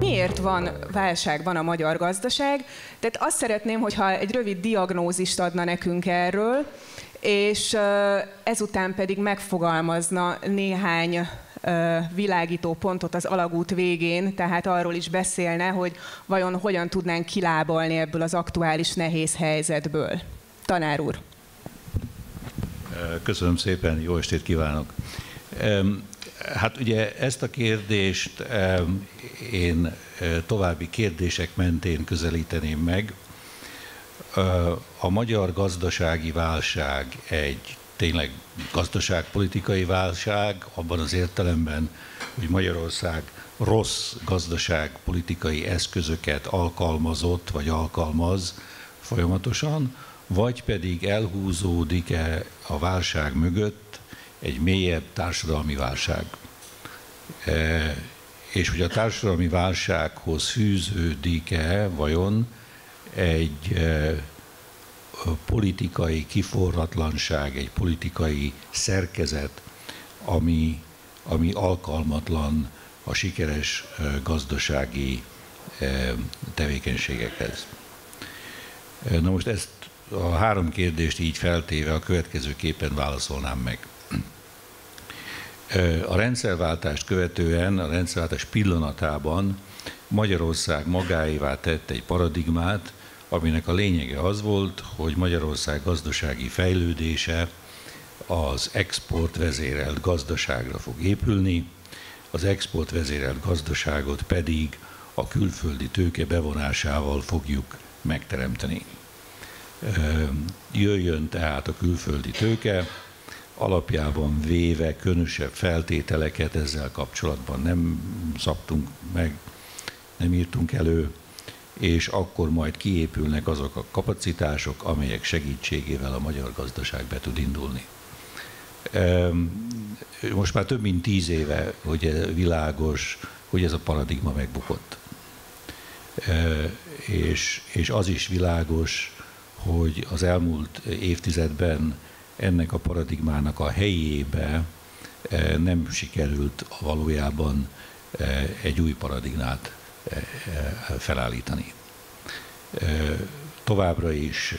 Miért van válságban a magyar gazdaság? Tehát azt szeretném, hogyha egy rövid diagnózist adna nekünk erről, és ezután pedig megfogalmazna néhány világító pontot az alagút végén, tehát arról is beszélne, hogy vajon hogyan tudnánk kilábalni ebből az aktuális nehéz helyzetből. Tanár úr. Köszönöm szépen, jó estét kívánok! Hát ugye ezt a kérdést én további kérdések mentén közelíteném meg. A magyar gazdasági válság egy tényleg gazdaságpolitikai válság, abban az értelemben, hogy Magyarország rossz gazdaságpolitikai eszközöket alkalmazott, vagy alkalmaz folyamatosan, vagy pedig elhúzódik-e a válság mögött egy mélyebb társadalmi válság. És hogy a társadalmi válsághoz fűződik-e vajon egy politikai kiforratlanság, egy politikai szerkezet, ami alkalmatlan a sikeres gazdasági tevékenységekhez. Na most ezt a három kérdést így feltéve a következőképpen válaszolnám meg. A rendszerváltást követően, a rendszerváltás pillanatában Magyarország magáévá tett egy paradigmát, aminek a lényege az volt, hogy Magyarország gazdasági fejlődése az exportvezérelt gazdaságra fog épülni, az exportvezérelt gazdaságot pedig a külföldi tőke bevonásával fogjuk megteremteni. Jöjjön tehát a külföldi tőke, alapjában véve különösebb feltételeket ezzel kapcsolatban nem szabtunk meg, nem írtunk elő, és akkor majd kiépülnek azok a kapacitások, amelyek segítségével a magyar gazdaság be tud indulni. Most már több mint 10 éve, hogy világos, hogy ez a paradigma megbukott. És az is világos, hogy az elmúlt évtizedben ennek a paradigmának a helyébe nem sikerült valójában egy új paradigmát felállítani. Továbbra is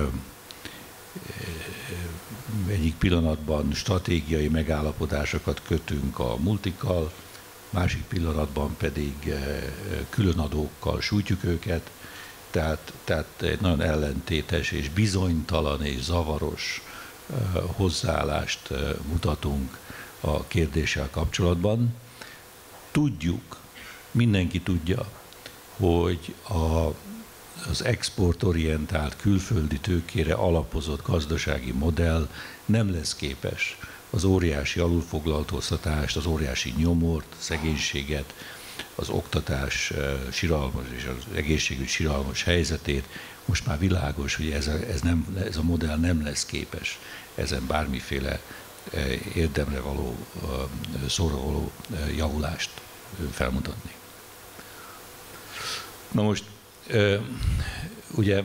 egyik pillanatban stratégiai megállapodásokat kötünk a multikkal, másik pillanatban pedig különadókkal sújtjuk őket, tehát egy nagyon ellentétes és bizonytalan és zavaros hozzáállást mutatunk a kérdéssel kapcsolatban. Tudjuk, mindenki tudja, hogy az exportorientált külföldi tőkére alapozott gazdasági modell nem lesz képes az óriási alulfoglaltoztatást, az óriási nyomort, szegénységet, az oktatás siralmas és az egészségügy siralmas helyzetét. Most már világos, hogy ez a modell nem lesz képes ezen bármiféle érdemre való, szóra való javulást felmutatni. Na most, ugye,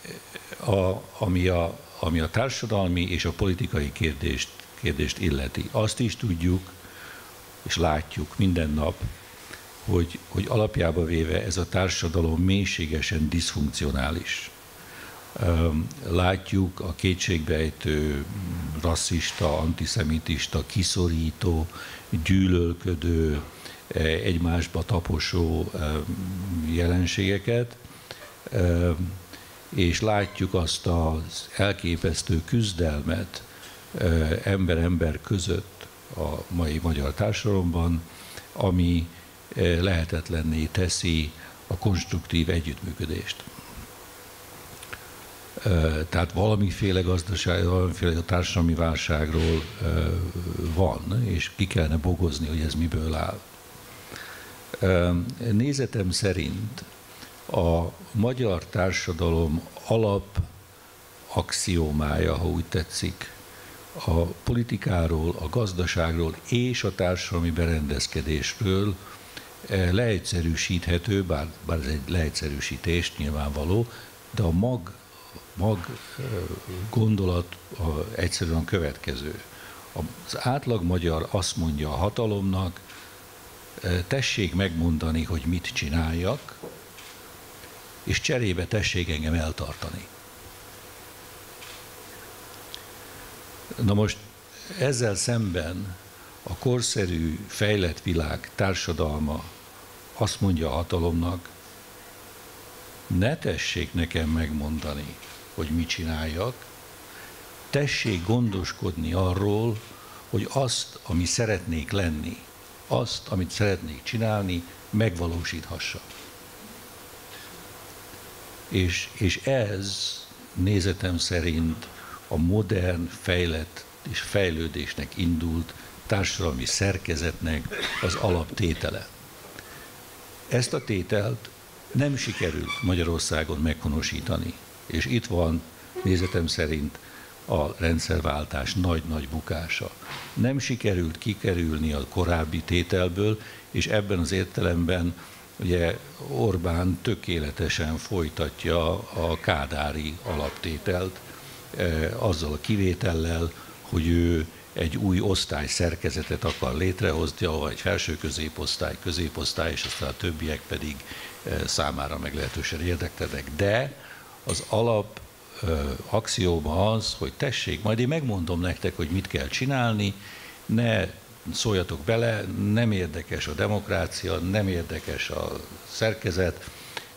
ami a társadalmi és a politikai kérdést illeti, azt is tudjuk, és látjuk minden nap, hogy alapjába véve ez a társadalom mélységesen diszfunkcionális. Látjuk a kétségbeejtő, rasszista, antiszemitista, kiszorító, gyűlölködő, egymásba taposó jelenségeket, és látjuk azt az elképesztő küzdelmet ember-ember között a mai magyar társadalomban, ami lehetetlenné teszi a konstruktív együttműködést. Tehát valamiféle gazdasági, valamiféle társadalmi válságról van, és ki kellene bogozni, hogy ez miből áll. Nézetem szerint a magyar társadalom alapaxiómája, ha úgy tetszik, a politikáról, a gazdaságról és a társadalmi berendezkedésről leegyszerűsíthető, bár ez egy leegyszerűsítés nyilvánvaló, de a mag gondolat egyszerűen a következő. Az átlag magyar azt mondja a hatalomnak, tessék megmondani, hogy mit csináljak, és cserébe tessék engem eltartani. Na most ezzel szemben a korszerű, fejlett világ társadalma azt mondja a hatalomnak, ne tessék nekem megmondani, hogy mit csináljak, tessék gondoskodni arról, hogy azt, ami szeretnék lenni, azt, amit szeretnék csinálni, megvalósíthassa. És ez nézetem szerint a modern, fejlett és fejlődésnek indult társadalmi szerkezetnek az alaptétele. Ezt a tételt nem sikerült Magyarországon meghonosítani, és itt van nézetem szerint a rendszerváltás nagy-nagy bukása. Nem sikerült kikerülni a korábbi tételből, és ebben az értelemben ugye Orbán tökéletesen folytatja a kádári alaptételt, azzal a kivétellel, hogy ő egy új osztályszerkezetet akar létrehozni, ahol egy felső középosztály, és aztán a többiek pedig számára meglehetősen érdeklenek. De az alap axióma az, hogy tessék, majd én megmondom nektek, hogy mit kell csinálni, ne szóljatok bele, nem érdekes a demokrácia, nem érdekes a szerkezet,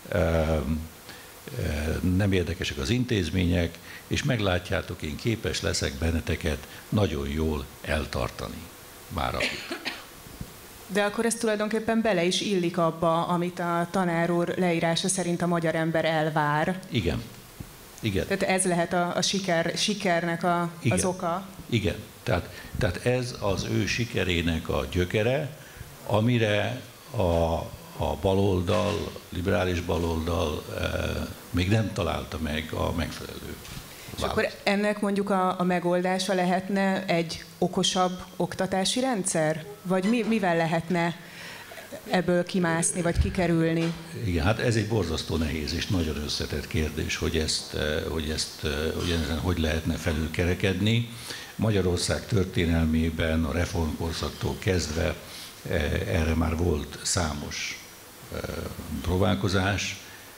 nem érdekesek az intézmények, és meglátjátok, én képes leszek benneteket nagyon jól eltartani. Már De akkor ez tulajdonképpen bele is illik abba, amit a tanár úr leírása szerint a magyar ember elvár. Igen. Igen. Tehát ez lehet a sikernek az oka. Igen. Tehát ez az ő sikerének a gyökere, amire a baloldal, liberális baloldal még nem találta meg a megfelelő választ. És akkor ennek mondjuk a megoldása lehetne egy okosabb oktatási rendszer? Vagy mivel lehetne ebből kimászni, vagy kikerülni? Igen, hát ez egy borzasztó nehéz és nagyon összetett kérdés, hogy ezen hogy lehetne felülkerekedni. Magyarország történelmében a reformkorszaktól kezdve erre már volt számos próbálkozás,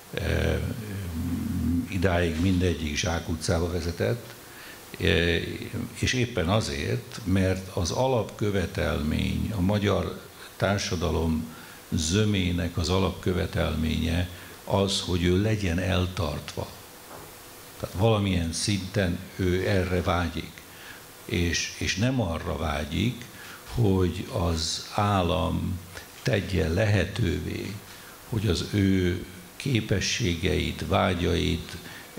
idáig mindegyik zsákutcába vezetett, és éppen azért, mert az alapkövetelmény, a magyar társadalom zömének az alapkövetelménye az, hogy ő legyen eltartva. Tehát valamilyen szinten ő erre vágyik, és nem arra vágyik, hogy az állam tegye lehetővé, hogy az ő képességeit, vágyait,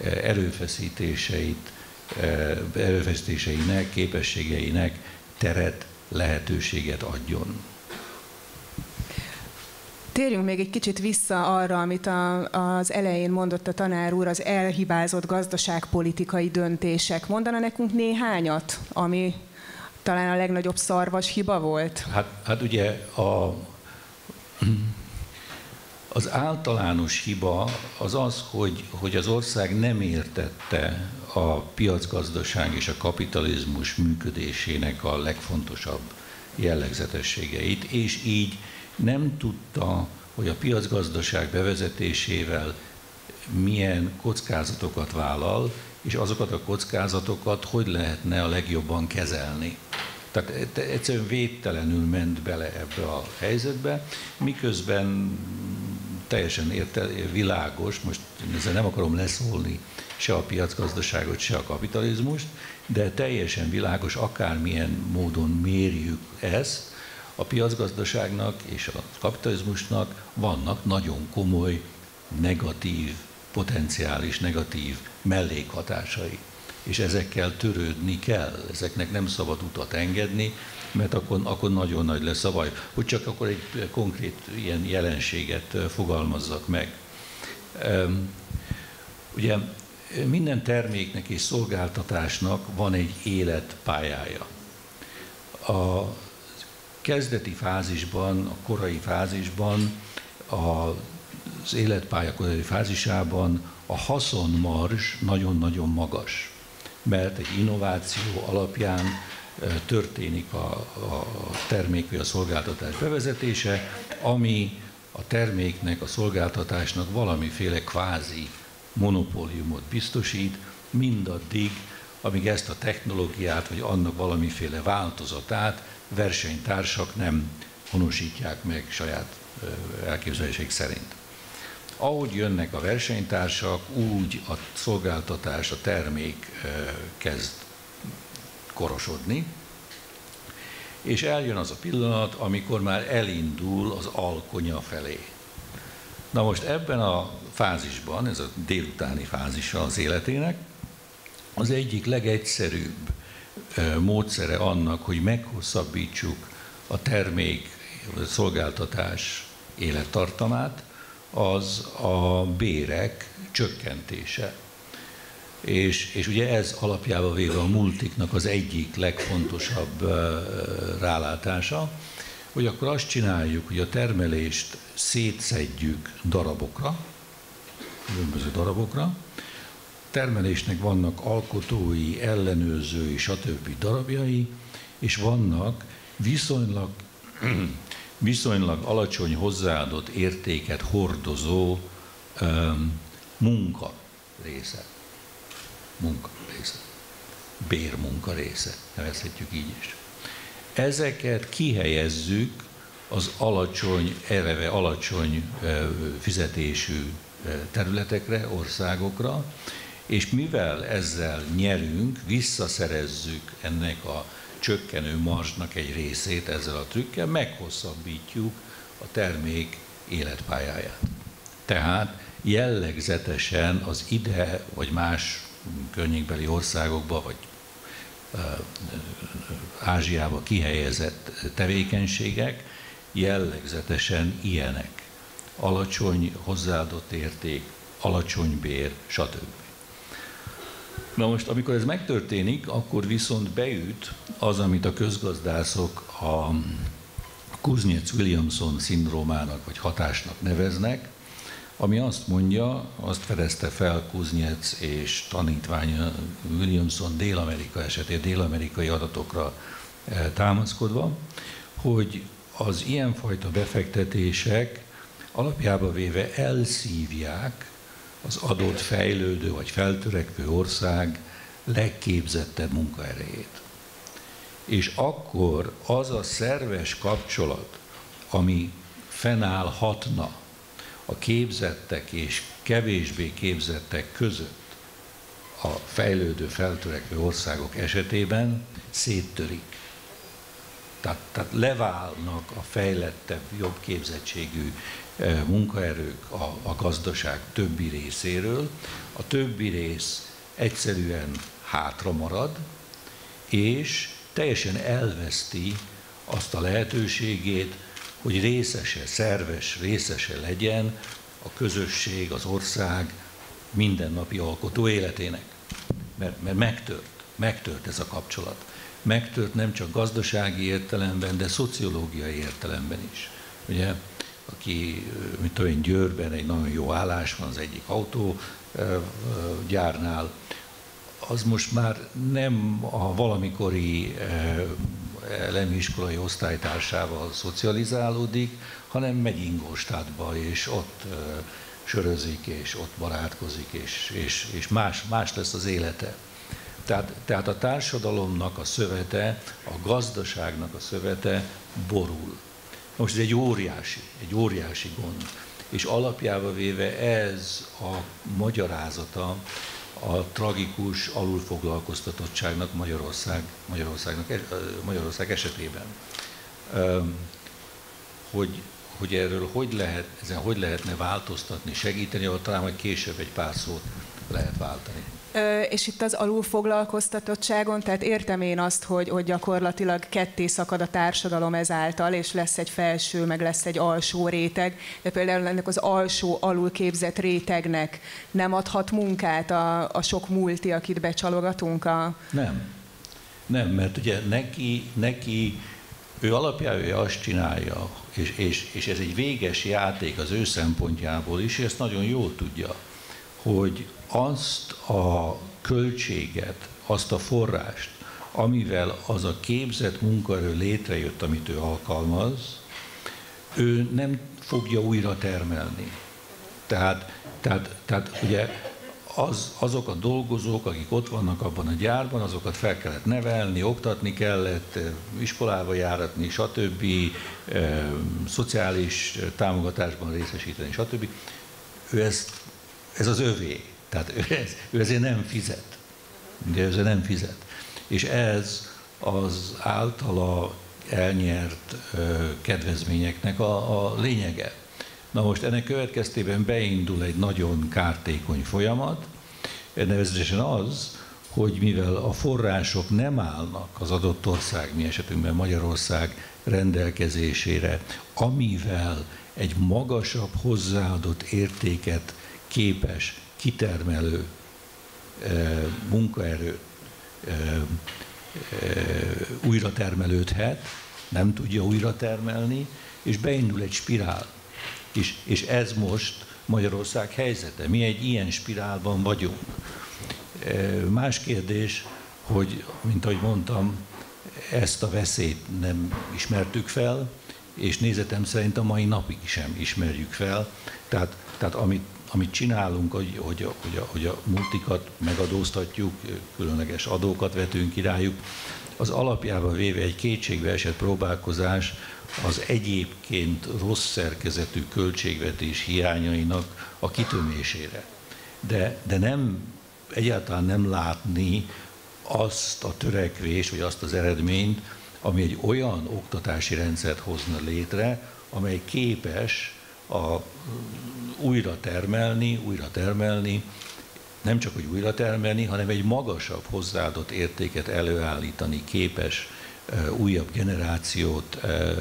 erőfeszítéseinek, képességeinek teret, lehetőséget adjon. Térjünk még egy kicsit vissza arra, amit az elején mondott a tanár úr, az elhibázott gazdaságpolitikai döntések. Mondana nekünk néhányat, ami talán a legnagyobb szarvas hiba volt? Hát ugye az általános hiba az az, hogy az ország nem értette a piacgazdaság és a kapitalizmus működésének a legfontosabb jellegzetességeit, és így nem tudta, hogy a piacgazdaság bevezetésével milyen kockázatokat vállal, és azokat a kockázatokat hogy lehetne a legjobban kezelni. Tehát egyszerűen védtelenül ment bele ebbe a helyzetbe, miközben teljesen világos, most ezzel nem akarom leszólni se a piacgazdaságot, se a kapitalizmust, de teljesen világos, akármilyen módon mérjük ezt, a piacgazdaságnak és a kapitalizmusnak vannak nagyon komoly negatív, potenciális negatív mellékhatásai. És ezekkel törődni kell, ezeknek nem szabad utat engedni, mert akkor nagyon nagy lesz a baj. Hogy csak akkor egy konkrét ilyen jelenséget fogalmazzak meg. Ugye minden terméknek és szolgáltatásnak van egy életpályája. A kezdeti fázisban, a korai fázisban, az életpálya korai fázisában a haszonmarzs nagyon-nagyon magas, mert egy innováció alapján történik a termék vagy a szolgáltatás bevezetése, ami a terméknek, a szolgáltatásnak valamiféle kvázi monopóliumot biztosít, mindaddig, amíg ezt a technológiát, vagy annak valamiféle változatát versenytársak nem honosítják meg saját elképzelések szerint. Ahogy jönnek a versenytársak, úgy a szolgáltatás, a termék kezd korosodni, és eljön az a pillanat, amikor már elindul az alkonya felé. Na most ebben a fázisban, ez a délutáni fázisa az életének, az egyik legegyszerűbb módszere annak, hogy meghosszabbítsuk a termék, a szolgáltatás élettartamát, az a bérek csökkentése. És ugye ez alapjába véve a multiknak az egyik legfontosabb rálátása, hogy akkor azt csináljuk, hogy a termelést szétszedjük darabokra, különböző darabokra. Termelésnek vannak alkotói, ellenőrzői, stb. Darabjai, és vannak viszonylag alacsony hozzáadott értéket hordozó munka része. Bérmunka része, nevezhetjük így is. Ezeket kihelyezzük az eleve alacsony fizetésű területekre, országokra, és mivel ezzel nyerünk, visszaszerezzük ennek a csökkenő marzsnak egy részét ezzel a trükkel, meghosszabbítjuk a termék életpályáját. Tehát jellegzetesen az ide vagy más környékbeli országokba, vagy Ázsiába kihelyezett tevékenységek jellegzetesen ilyenek. Alacsony hozzáadott érték, alacsony bér, stb. Na most, amikor ez megtörténik, akkor viszont beüt az, amit a közgazdászok a Kuznets-Williamson szindrómának vagy hatásnak neveznek, ami azt mondja, azt fedezte fel Kuznets és tanítványa Williamson Dél-Amerika esetén, dél-amerikai adatokra támaszkodva, hogy az ilyenfajta befektetések alapjába véve elszívják az adott fejlődő vagy feltörekvő ország legképzettebb munkaerejét. És akkor az a szerves kapcsolat, ami fennállhatna a képzettek és kevésbé képzettek között a fejlődő, feltörekvő országok esetében széttörik. Tehát leválnak a fejlettebb, jobb képzettségű munkaerők a gazdaság többi részéről, a többi rész egyszerűen hátra marad, és teljesen elveszti azt a lehetőségét, hogy szerves részese legyen a közösség, az ország mindennapi alkotó életének. Mert megtört ez a kapcsolat. Megtört nem csak gazdasági értelemben, de szociológiai értelemben is. Ugye, aki, mint tudom, Győrben egy nagyon jó állás van az egyik autógyárnál, az most már nem a valamikori elemi iskolai osztálytársával szocializálódik, hanem megy Ingolstadtba, és ott sörözik, és ott barátkozik, és más lesz az élete. Tehát a társadalomnak a szövete, a gazdaságnak a szövete borul. Most ez egy óriási gond. És alapjába véve ez a magyarázata a tragikus alulfoglalkoztatottságnak Magyarország esetében. Hogy erről hogy lehetne változtatni, segíteni, ahol talán majd később egy pár szót lehet váltani. És itt az alulfoglalkoztatottságon, tehát értem én azt, hogy gyakorlatilag ketté szakad a társadalom ezáltal, és lesz egy felső, meg lesz egy alsó réteg, de például ennek az alsó, alulképzett rétegnek nem adhat munkát a sok multi, akit becsalogatunk? Nem, mert ugye neki ő alapjában azt csinálja, és ez egy véges játék az ő szempontjából is, és ezt nagyon jól tudja, hogy azt a költséget, azt a forrást, amivel az a képzett munkaerő létrejött, amit ő alkalmaz, ő nem fogja újra termelni. Tehát ugye azok a dolgozók, akik ott vannak abban a gyárban, azokat fel kellett nevelni, oktatni kellett, iskolába járatni, stb., szociális támogatásban részesíteni, stb. Ez az övé, tehát ő ezért nem fizet. Ugye ezért nem fizet. És ez az általa elnyert kedvezményeknek a lényege. Na most ennek következtében beindul egy nagyon kártékony folyamat, nevezetesen az, hogy mivel a források nem állnak az adott ország, mi esetünkben Magyarország rendelkezésére, amivel egy magasabb hozzáadott értéket képes kitermelő munkaerő újra termelődhet, nem tudja újra termelni, és beindul egy spirál. És ez most Magyarország helyzete. Mi egy ilyen spirálban vagyunk. Más kérdés, hogy, mint ahogy mondtam, ezt a veszélyt nem ismertük fel, és nézetem szerint a mai napig sem ismerjük fel. Tehát amit csinálunk, hogy a multikat megadóztatjuk, különleges adókat vetünk ki rájuk, az alapjában véve egy kétségbe esett próbálkozás az egyébként rossz szerkezetű költségvetés hiányainak a kitömésére. De egyáltalán nem látni azt a törekvést, vagy azt az eredményt, ami egy olyan oktatási rendszert hozna létre, amely képes újra termelni, nem csak hogy újra termelni, hanem egy magasabb hozzáadott értéket előállítani képes újabb generációt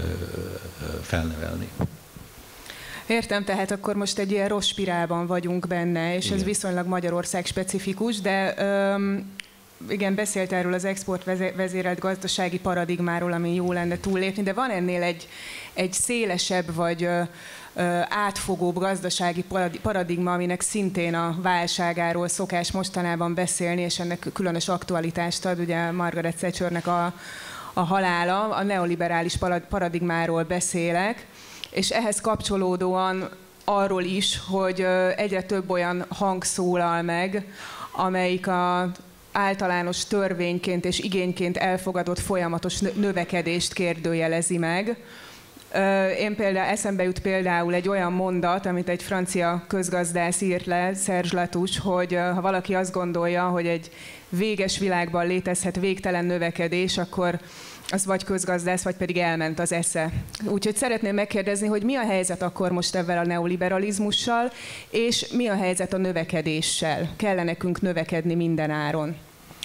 felnevelni. Értem, tehát akkor most egy ilyen rossz spirálban vagyunk benne, és igen. Ez viszonylag Magyarország specifikus, de igen, beszélt erről az exportvezérelt gazdasági paradigmáról, ami jó lenne túllépni, de van ennél egy szélesebb vagy átfogóbb gazdasági paradigma, aminek szintén a válságáról szokás mostanában beszélni, és ennek különös aktualitást ad, ugye Margaret Thatchernek a halála, a neoliberális paradigmáról beszélek, és ehhez kapcsolódóan arról is, hogy egyre több olyan hang szólal meg, amelyik az általános törvényként és igényként elfogadott folyamatos növekedést kérdőjelezi meg. Eszembe jut például egy olyan mondat, amit egy francia közgazdász írt le, Serge Latouche, hogy ha valaki azt gondolja, hogy egy véges világban létezhet végtelen növekedés, akkor az vagy közgazdász, vagy pedig elment az esze. Úgyhogy szeretném megkérdezni, hogy mi a helyzet akkor most ezzel a neoliberalizmussal, és mi a helyzet a növekedéssel? Kell nekünk növekedni minden áron?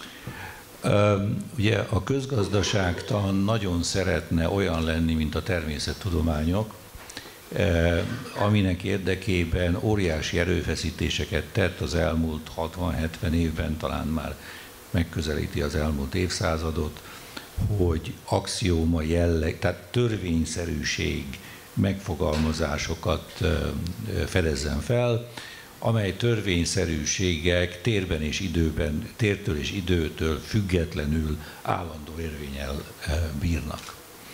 Ugye a közgazdaságtan nagyon szeretne olyan lenni, mint a természettudományok, aminek érdekében óriási erőfeszítéseket tett az elmúlt 60-70 évben, talán már megközelíti az elmúlt évszázadot, hogy axióma jelleg, tehát törvényszerűség megfogalmazásokat fedezzen fel, amely törvényszerűségek térben és időben, tértől és időtől függetlenül állandó érvénnyel bírnak.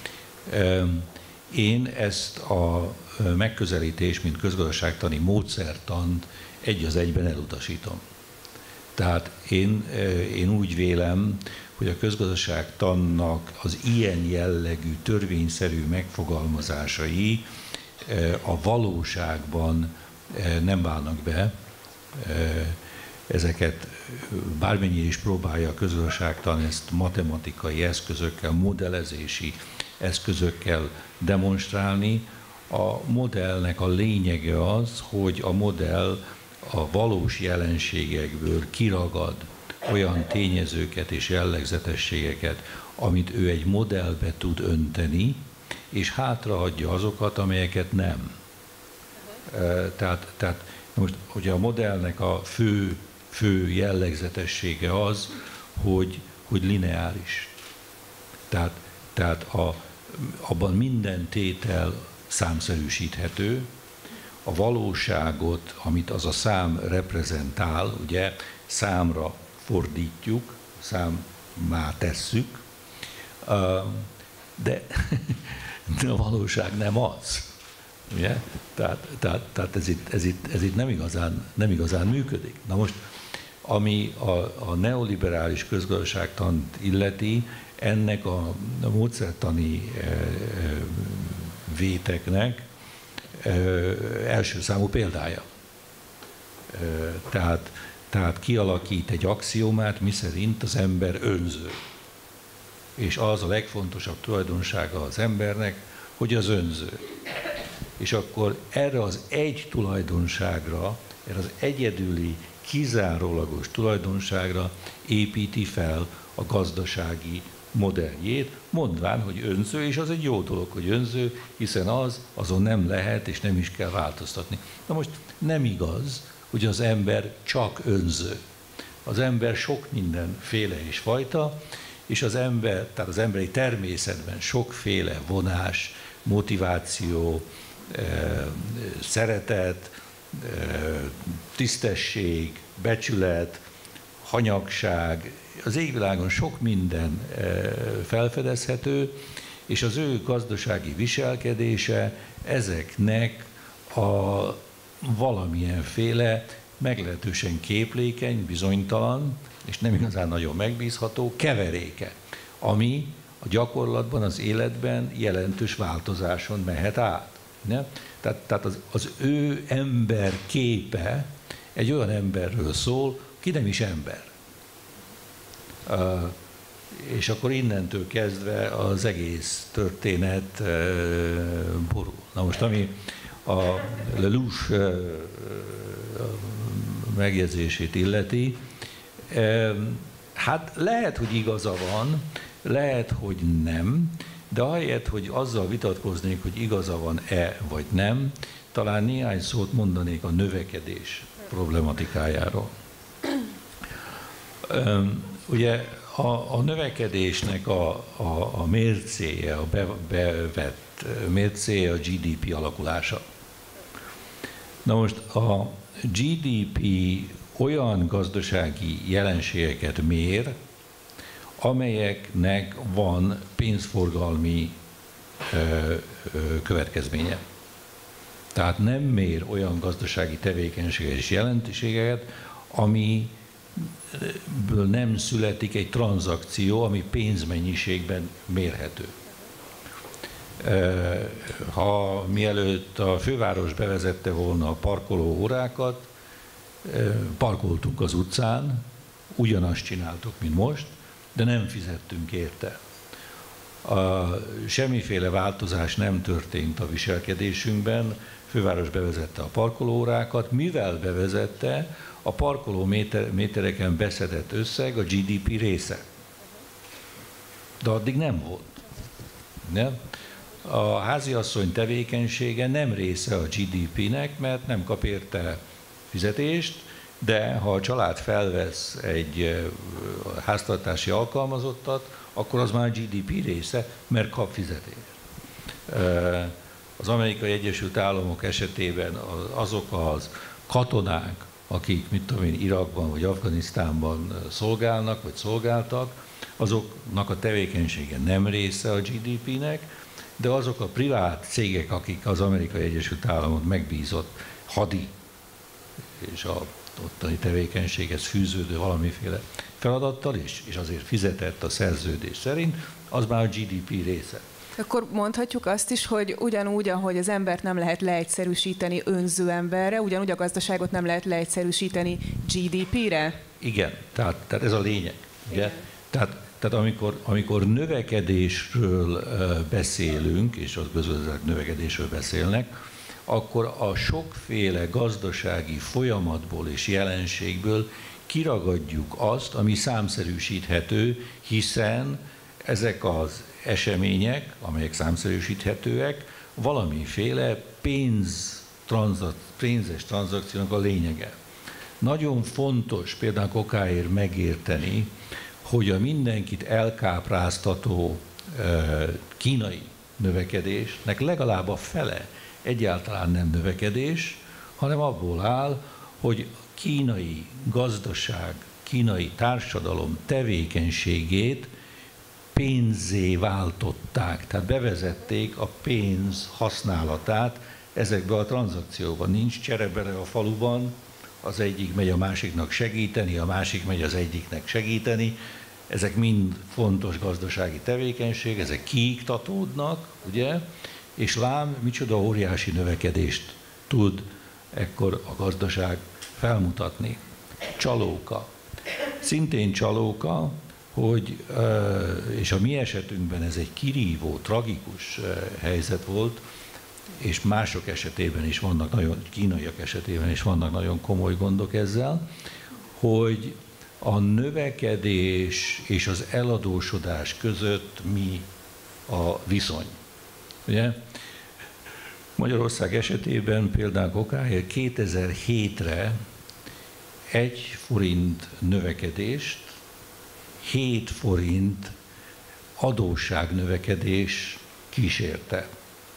Én ezt a megközelítést, mint közgazdaságtani módszertant egy az egyben elutasítom. Tehát én úgy vélem, hogy a közgazdaságtannak az ilyen jellegű törvényszerű megfogalmazásai a valóságban nem válnak be. Ezeket bármennyire is próbálja a közgazdaságtan ezt matematikai eszközökkel, modellezési eszközökkel demonstrálni. A modellnek a lényege az, hogy a modell a valós jelenségekből kiragad olyan tényezőket és jellegzetességeket, amit ő egy modellbe tud önteni, és hátrahagyja azokat, amelyeket nem. Tehát most, hogy a modellnek a fő jellegzetessége az, hogy lineáris. Tehát abban minden tétel számszerűsíthető, a valóságot, amit az a szám reprezentál, ugye számra fordítjuk, szám már tesszük, de a valóság nem az. Ugye? Tehát ez itt nem igazán működik. Na most, ami a neoliberális közgazdaságtant illeti, ennek a módszertani véteknek első számú példája. Tehát kialakít egy axiómát, miszerint az ember önző. És az a legfontosabb tulajdonsága az embernek, hogy az önző. És akkor erre az egy tulajdonságra, erre az egyedüli, kizárólagos tulajdonságra építi fel a gazdasági modelljét, mondván, hogy önző, és az egy jó dolog, hogy önző, hiszen azon nem lehet és nem is kell változtatni. Na most nem igaz, hogy az ember csak önző. Az ember sok mindenféle és fajta, és az ember, tehát az emberi természetben sokféle vonás, motiváció, szeretet, tisztesség, becsület, hanyagság, az égvilágon sok minden felfedezhető, és az ő gazdasági viselkedése ezeknek a valamilyenféle meglehetősen képlékeny, bizonytalan, és nem igazán nagyon megbízható keveréke, ami a gyakorlatban, az életben jelentős változáson mehet át. Ne? Tehát az ő ember képe egy olyan emberről szól, ki nem is ember. És akkor innentől kezdve az egész történet borul. Na most, ami a Lellouche megjegyzését illeti, hát lehet, hogy igaza van, lehet, hogy nem, de ahelyett, hogy azzal vitatkoznék, hogy igaza van-e vagy nem, talán néhány szót mondanék a növekedés problematikájáról. Ugye a növekedésnek a mércéje, a bevett mércéje a GDP alakulása. Na most a GDP olyan gazdasági jelenségeket mér, amelyeknek van pénzforgalmi következménye. Tehát nem mér olyan gazdasági tevékenységet és jelentőségeket, amiből nem születik egy tranzakció, ami pénzmennyiségben mérhető. Ha mielőtt a főváros bevezette volna a parkoló órákat, parkoltunk az utcán, ugyanazt csináltuk, mint most, de nem fizettünk érte. Semmiféle változás nem történt a viselkedésünkben, főváros bevezette a parkolóórákat, mivel bevezette, a parkoló métereken beszedett összeg a GDP része. De addig nem volt. Nem? A háziasszony tevékenysége nem része a GDP-nek, mert nem kap érte fizetést, de ha a család felvesz egy háztartási alkalmazottat, akkor az már a GDP része, mert kap fizetést. Az Amerikai Egyesült Államok esetében azok az katonák, akik, mit tudom én, Irakban vagy Afganisztánban szolgálnak, vagy szolgáltak, azoknak a tevékenysége nem része a GDP-nek, de azok a privát cégek, akik az Amerikai Egyesült Államok megbízott hadi és a ottani tevékenységhez fűződő valamiféle feladattal is, és azért fizetett a szerződés szerint, az már a GDP része. Akkor mondhatjuk azt is, hogy ugyanúgy, ahogy az embert nem lehet leegyszerűsíteni önző emberre, ugyanúgy a gazdaságot nem lehet leegyszerűsíteni GDP-re? Igen, tehát ez a lényeg. Ugye? Tehát amikor növekedésről beszélünk, és az közözzek növekedésről beszélnek, akkor a sokféle gazdasági folyamatból és jelenségből kiragadjuk azt, ami számszerűsíthető, hiszen ezek az események, amelyek számszerűsíthetőek, valamiféle pénzes tranzakciónak a lényege. Nagyon fontos például kokáért megérteni, hogy a mindenkit elkápráztató kínai növekedésnek legalább a fele egyáltalán nem növekedés, hanem abból áll, hogy kínai gazdaság kínai társadalom tevékenységét pénzzé váltották, tehát bevezették a pénz használatát ezekbe a tranzakcióban. Nincs cserebere a faluban, az egyik megy a másiknak segíteni, a másik megy az egyiknek segíteni. Ezek mind fontos gazdasági tevékenység, ezek kiiktatódnak, ugye? És lám, micsoda óriási növekedést tud ekkor a gazdaság felmutatni. Csalóka. Szintén csalóka, hogy, és a mi esetünkben ez egy kirívó, tragikus helyzet volt, és mások esetében is vannak nagyon, kínaiak esetében is vannak nagyon komoly gondok ezzel, hogy a növekedés és az eladósodás között mi a viszony. Ugye? Magyarország esetében például okáért 2007-re 1 forint növekedést, 7 forint adósságnövekedés kísérte.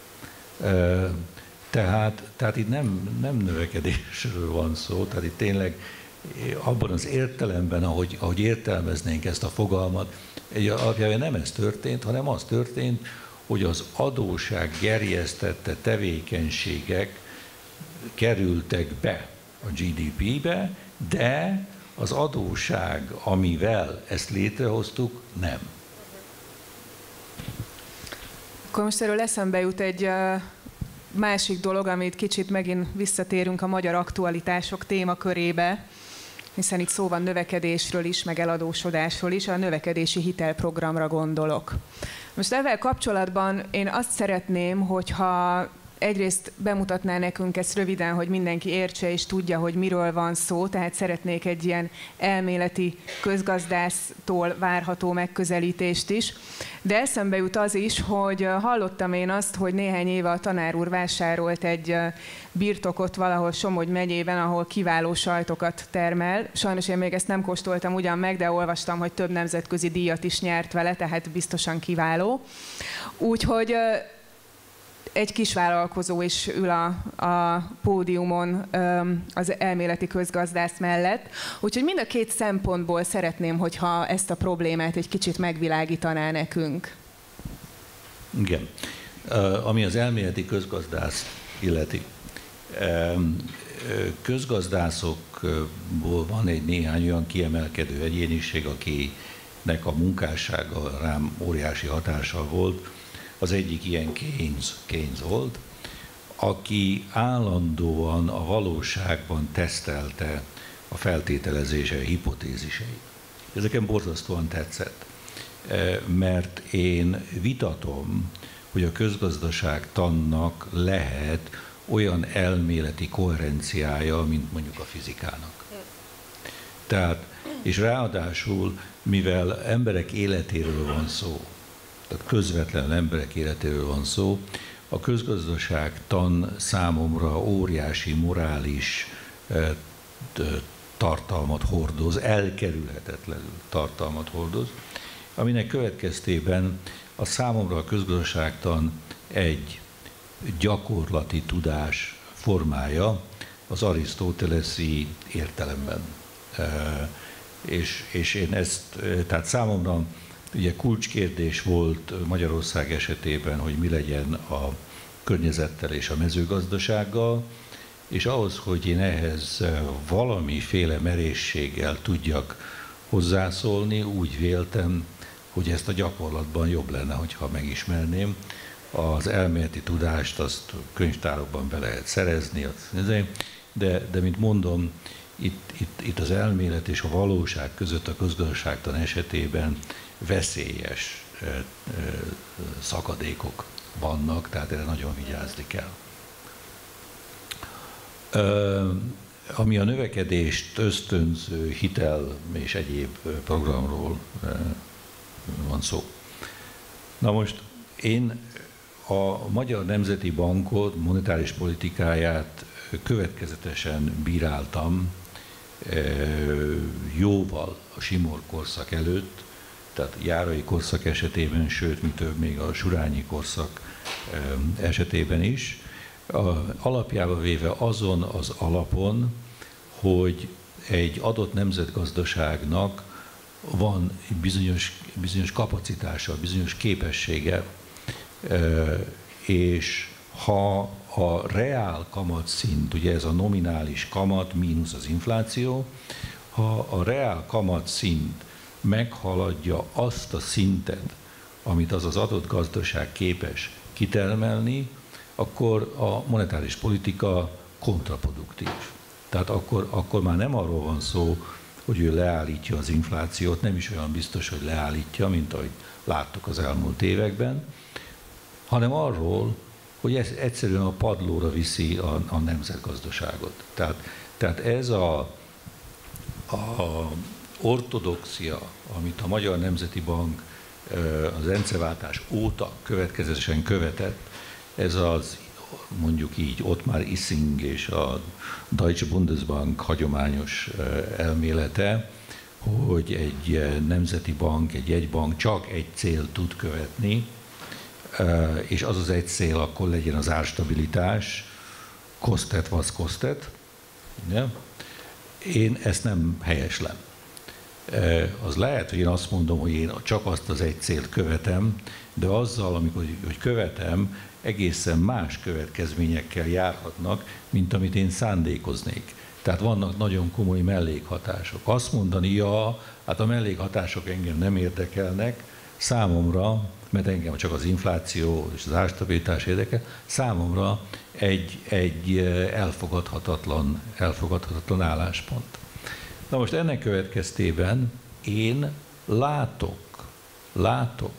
Tehát itt nem növekedésről van szó, tehát itt tényleg abban az értelemben, ahogy értelmeznénk ezt a fogalmat, alapjában nem ez történt, hanem az történt, hogy az adósság gerjesztette tevékenységek kerültek be a GDP-be, de az adósság, amivel ezt létrehoztuk, nem. Akkor most erről eszembe jut egy másik dolog, amit kicsit megint visszatérünk a magyar aktualitások témakörébe, hiszen itt szó van növekedésről is, meg eladósodásról is, a növekedési hitelprogramra gondolok. Most ezzel kapcsolatban én azt szeretném, hogyha egyrészt bemutatná nekünk ezt röviden, hogy mindenki értse és tudja, hogy miről van szó, tehát szeretnék egy ilyen elméleti közgazdásztól várható megközelítést is. De eszembe jut az is, hogy hallottam én azt, hogy néhány éve a tanár úr vásárolt egy birtokot valahol Somogy megyében, ahol kiváló sajtokat termel. Sajnos én még ezt nem kóstoltam ugyan meg, de olvastam, hogy több nemzetközi díjat is nyert vele, tehát biztosan kiváló. Úgyhogy egy kisvállalkozó is ül a pódiumon az elméleti közgazdász mellett. Úgyhogy mind a két szempontból szeretném, hogyha ezt a problémát egy kicsit megvilágítaná nekünk. Igen. Ami az elméleti közgazdász illeti. Közgazdászokból van egy néhány olyan kiemelkedő egyéniség, akinek a munkássága rám óriási hatással volt. Az egyik ilyen Keynes volt, aki állandóan a valóságban tesztelte a feltételezése, a hipotéziseit. Ezeken borzasztóan tetszett, mert én vitatom, hogy a közgazdaságtannak lehet olyan elméleti koherenciája, mint mondjuk a fizikának. Tehát, és ráadásul, mivel emberek életéről van szó, tehát közvetlen emberek életéről van szó, a közgazdaságtan számomra óriási morális tartalmat hordoz, elkerülhetetlenül tartalmat hordoz, aminek következtében a számomra a közgazdaságtan egy gyakorlati tudás formája az arisztoteleszi értelemben. És én ezt, tehát számomra ugye kulcskérdés volt Magyarország esetében, hogy mi legyen a környezettel és a mezőgazdasággal, és ahhoz, hogy én ehhez valamiféle merészséggel tudjak hozzászólni, úgy véltem, hogy ezt a gyakorlatban jobb lenne, hogyha megismerném. Az elméleti tudást azt könyvtárokban be lehet szerezni, de mint mondom, itt az elmélet és a valóság között a közgazdaságtan esetében veszélyes szakadékok vannak, tehát erre nagyon vigyázni kell. Ami a növekedést ösztönző hitel és egyéb programról van szó. Na most én a Magyar Nemzeti Bankot, monetáris politikáját következetesen bíráltam jóval a Simor korszak előtt, tehát Járai korszak esetében, sőt, mi több, még a Surányi korszak esetében is, alapjába véve azon az alapon, hogy egy adott nemzetgazdaságnak van bizonyos kapacitása, bizonyos képessége, és ha a reál kamatszint, ugye ez a nominális kamat mínusz az infláció, ha a reál kamatszint meghaladja azt a szintet, amit az adott gazdaság képes kitermelni, akkor a monetáris politika kontraproduktív. Tehát akkor már nem arról van szó, hogy ő leállítja az inflációt, nem is olyan biztos, hogy leállítja, mint ahogy láttuk az elmúlt években, hanem arról, hogy ez egyszerűen a padlóra viszi a nemzetgazdaságot. Tehát ez a ortodoxia, amit a Magyar Nemzeti Bank az rendszerváltás óta következetesen követett, ez az mondjuk így Ottmar Issing és a Deutsche Bundesbank hagyományos elmélete, hogy egy nemzeti bank, egy jegybank csak egy célt tud követni, és az az egy cél akkor legyen az árstabilitás, kostet was kostet. Én ezt nem helyeslem. Az lehet, hogy én azt mondom, hogy én csak azt az egy célt követem, de azzal, amikor hogy követem, egészen más következményekkel járhatnak, mint amit én szándékoznék. Tehát vannak nagyon komoly mellékhatások. Azt mondani, ja, hát a mellékhatások engem nem érdekelnek, számomra, mert engem csak az infláció és az árstabilitás érdekel, számomra egy elfogadhatatlan álláspont. Na most ennek következtében én látok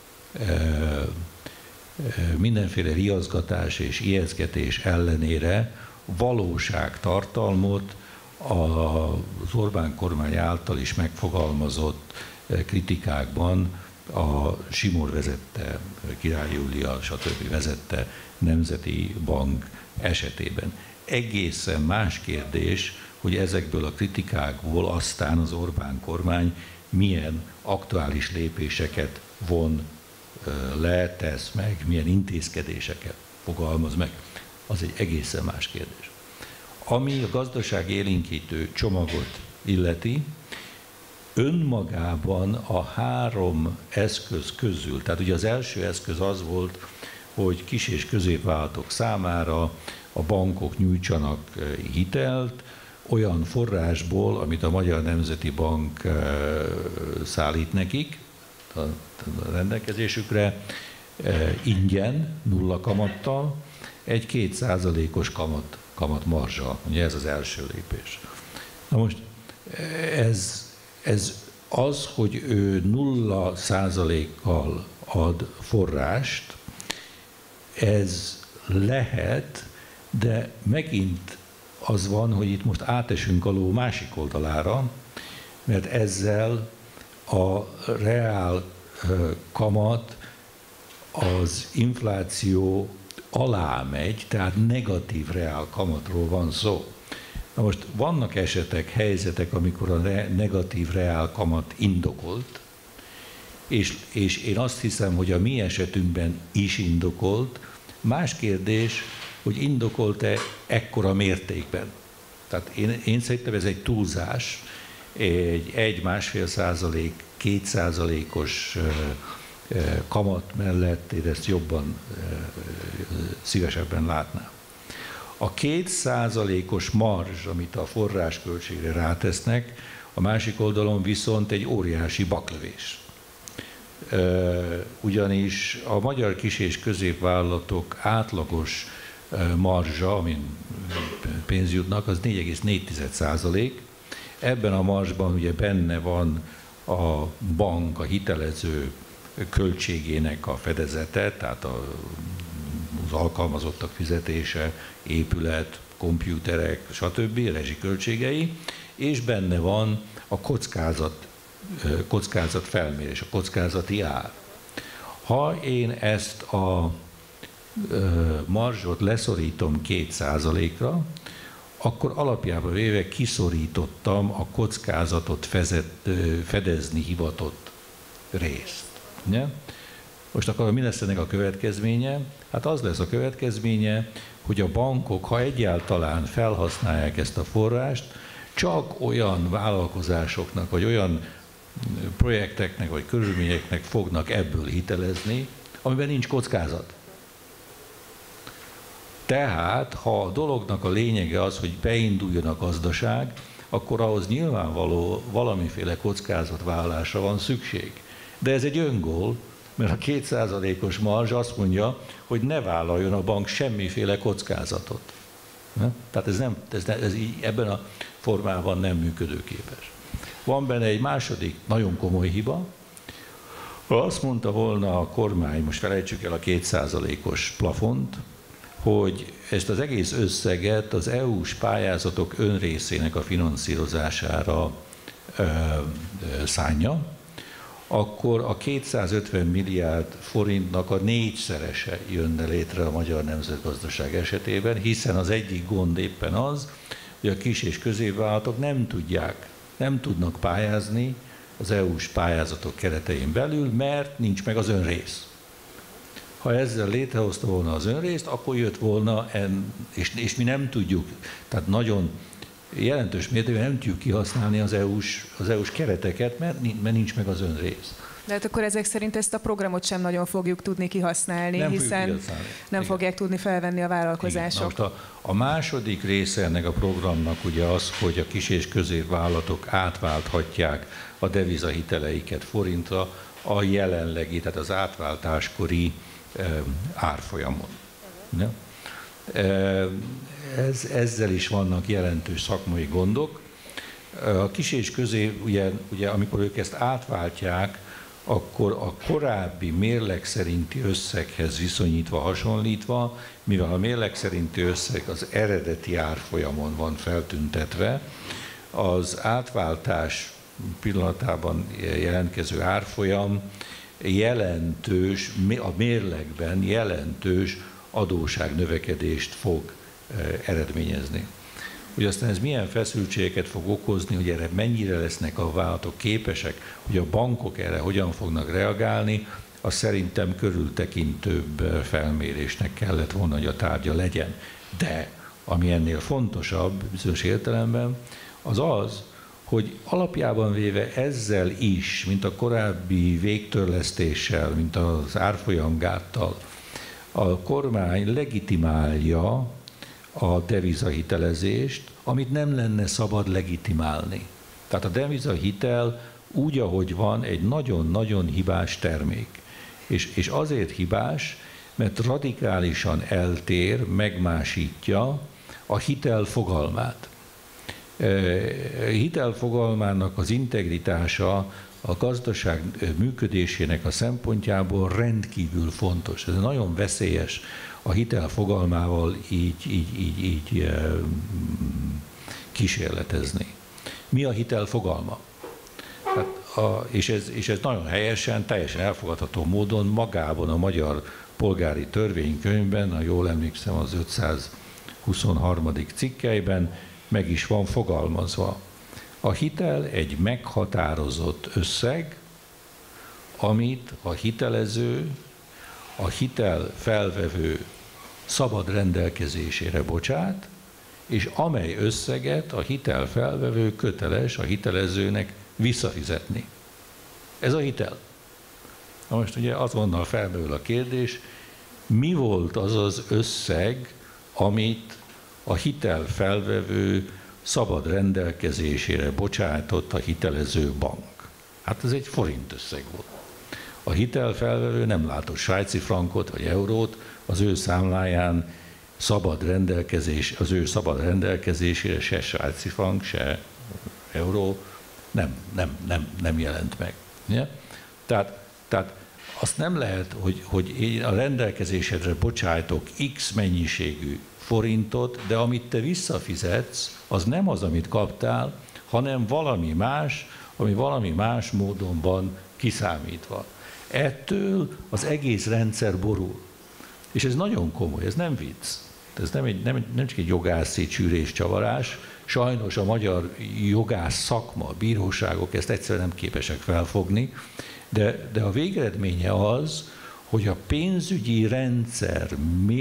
mindenféle riaszgatás és ijesztgetés ellenére valóságtartalmot az Orbán kormány által is megfogalmazott kritikákban a Simor vezette, Király Júlia, stb. Vezette Nemzeti Bank esetében. Egészen más kérdés, hogy ezekből a kritikákból aztán az Orbán kormány milyen aktuális lépéseket von le, tesz meg, milyen intézkedéseket fogalmaz meg. Az egy egészen más kérdés. Ami a gazdaság élénkítő csomagot illeti, önmagában a három eszköz közül, tehát ugye az első eszköz az volt, hogy kis- és középvállalatok számára a bankok nyújtsanak hitelt, olyan forrásból, amit a Magyar Nemzeti Bank szállít nekik a rendelkezésükre, ingyen, nulla kamattal, egy 2%-os kamatmarzsa. Ugye ez az első lépés. Na most ez az, hogy ő 0%-kal ad forrást, ez lehet, de megint az van, hogy itt most átesünk a ló másik oldalára, mert ezzel a reál kamat az infláció alá megy, tehát negatív reál kamatról van szó. Na most vannak esetek, helyzetek, amikor a negatív reál kamat indokolt, és én azt hiszem, hogy a mi esetünkben is indokolt. Más kérdés, hogy indokolt-e ekkora mértékben. Tehát én szerintem ez egy túlzás, egy 1-1,5%, 2%-os kamat mellett én ezt jobban, szívesebben látnám. A 2%-os marzs, amit a forrásköltségre rátesznek, a másik oldalon viszont egy óriási baklövés. Ugyanis a magyar kis- és középvállalatok átlagos marzsa, amin pénz jutnak, az 4,4%. Ebben a marzsban ugye benne van a bank, a hitelező költségének a fedezete, tehát az alkalmazottak fizetése, épület, kompjúterek, stb. Rezsiköltségei, és benne van a kockázat felmérés, a kockázati ár. Ha én ezt a marzsot leszorítom 2%-ra, akkor alapjában véve kiszorítottam a kockázatot fedezni hivatott részt. Ugye? Most akkor mi lesz ennek a következménye? Hát az lesz a következménye, hogy a bankok, ha egyáltalán felhasználják ezt a forrást, csak olyan vállalkozásoknak, vagy olyan projekteknek, vagy körülményeknek fognak ebből hitelezni, amiben nincs kockázat. Tehát, ha a dolognak a lényege az, hogy beinduljon a gazdaság, akkor ahhoz nyilvánvaló valamiféle kockázatvállalásra van szükség. De ez egy öngól, mert a 2%-os marzs azt mondja, hogy ne vállaljon a bank semmiféle kockázatot. Tehát ez így, ebben a formában nem működőképes. Van benne egy második nagyon komoly hiba. Ha azt mondta volna a kormány, most felejtsük el a 2%-os plafont, hogy ezt az egész összeget az EU-s pályázatok önrészének a finanszírozására szánja, akkor a 250 milliárd forintnak a 4-szerese jönne létre a magyar nemzetgazdaság esetében, hiszen az egyik gond éppen az, hogy a kis és középvállalatok nem tudnak pályázni az EU-s pályázatok keretein belül, mert nincs meg az önrész. Ha ezzel létrehozta volna az önrészt, akkor jött volna, és mi nem tudjuk, tehát nagyon jelentős mértékben nem tudjuk kihasználni az EU-s kereteket, mert nincs meg az önrész. De hát akkor ezek szerint ezt a programot sem nagyon fogjuk tudni kihasználni, hiszen nem fogják tudni felvenni a vállalkozások. Igen. Most a második része ennek a programnak ugye az, hogy a kis és középvállalatok átválthatják a devizahiteleiket forintra a jelenlegi, tehát az átváltáskori árfolyamon. Ezzel is vannak jelentős szakmai gondok. A kis és közép, ugye amikor ők ezt átváltják, akkor a korábbi mérleg szerinti összeghez viszonyítva, hasonlítva, mivel a mérleg szerinti összeg az eredeti árfolyamon van feltüntetve, az átváltás pillanatában jelentkező árfolyam jelentős, a mérlegben jelentős adósságnövekedést fog eredményezni. Hogy aztán ez milyen feszültségeket fog okozni, hogy erre mennyire lesznek a vállalatok képesek, hogy a bankok erre hogyan fognak reagálni, az szerintem körültekintőbb felmérésnek kellett volna, hogy a tárgya legyen. De ami ennél fontosabb, bizonyos értelemben, az az, hogy alapjában véve ezzel is, mint a korábbi végtörlesztéssel, mint az árfolyamgáttal, a kormány legitimálja a devizahitelezést, amit nem lenne szabad legitimálni. Tehát a devizahitel úgy, ahogy van, egy nagyon-nagyon hibás termék. És azért hibás, mert radikálisan eltér, megmásítja a hitel fogalmát. Hitel fogalmának az integritása a gazdaság működésének a szempontjából rendkívül fontos. Ez nagyon veszélyes a hitel fogalmával így kísérletezni. Mi a hitel fogalma? És ez nagyon helyesen, teljesen elfogadható módon magában a magyar polgári törvénykönyvben, ha jól emlékszem, az 523. cikkelyben meg is van fogalmazva. A hitel egy meghatározott összeg, amit a hitelező, a hitel felvevő szabad rendelkezésére bocsát, és amely összeget a hitel felvevő köteles a hitelezőnek visszafizetni. Ez a hitel. Na most ugye azonnal felmerül a kérdés, mi volt az az összeg, amit a hitel felvevő szabad rendelkezésére bocsájtott a hitelező bank. Hát ez egy forint összeg volt. A hitelfelvevő nem látott svájci frankot vagy eurót, az ő számláján az ő szabad rendelkezésére se svájci frank, se euró nem jelent meg. Ja? Tehát azt nem lehet, hogy én a rendelkezésedre bocsájtok X mennyiségű forintot, de amit te visszafizetsz, az nem az, amit kaptál, hanem valami más, ami valami más módon van kiszámítva. Ettől az egész rendszer borul. És ez nagyon komoly, ez nem vicc. Ez nem csak egy jogászi csűrés-csavarás. Sajnos a magyar jogász szakma, a bíróságok ezt egyszerűen nem képesek felfogni, de a végeredménye az, hogy a pénzügyi rendszer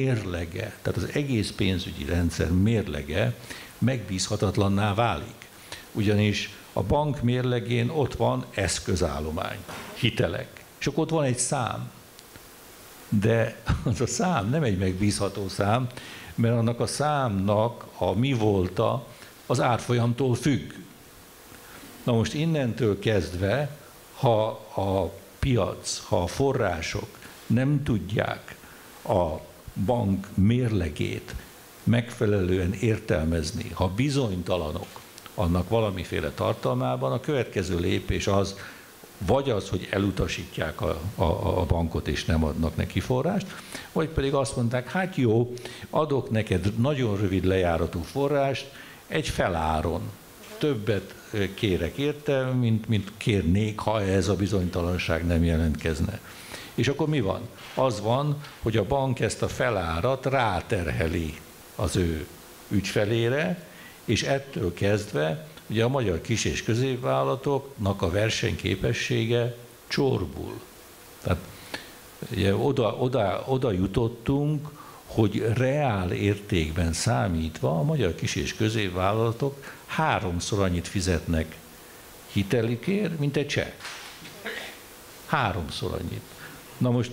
mérlege, tehát az egész pénzügyi rendszer mérlege megbízhatatlanná válik. ugyanis a bank mérlegén ott van eszközállomány, hitelek, és akkor ott van egy szám. De az a szám nem egy megbízható szám, mert annak a számnak a mi volta az árfolyamtól függ. Na most innentől kezdve, ha a piac, ha a források nem tudják a bank mérlegét megfelelően értelmezni, ha bizonytalanok annak valamiféle tartalmában, a következő lépés az, vagy az, hogy elutasítják a bankot és nem adnak neki forrást, vagy pedig azt mondták, hát jó, adok neked nagyon rövid lejáratú forrást egy feláron. Többet kérek érte, mint kérnék, ha ez a bizonytalanság nem jelentkezne. És akkor mi van? Az van, hogy a bank ezt a felárat ráterheli az ő ügyfelére, és ettől kezdve ugye a magyar kis- és középvállalatoknak a versenyképessége csorbul. Tehát ugye oda jutottunk, hogy reál értékben számítva a magyar kis- és középvállalatok 3-szor annyit fizetnek hitelikért, mint egy cseh. 3-szor annyit. Na most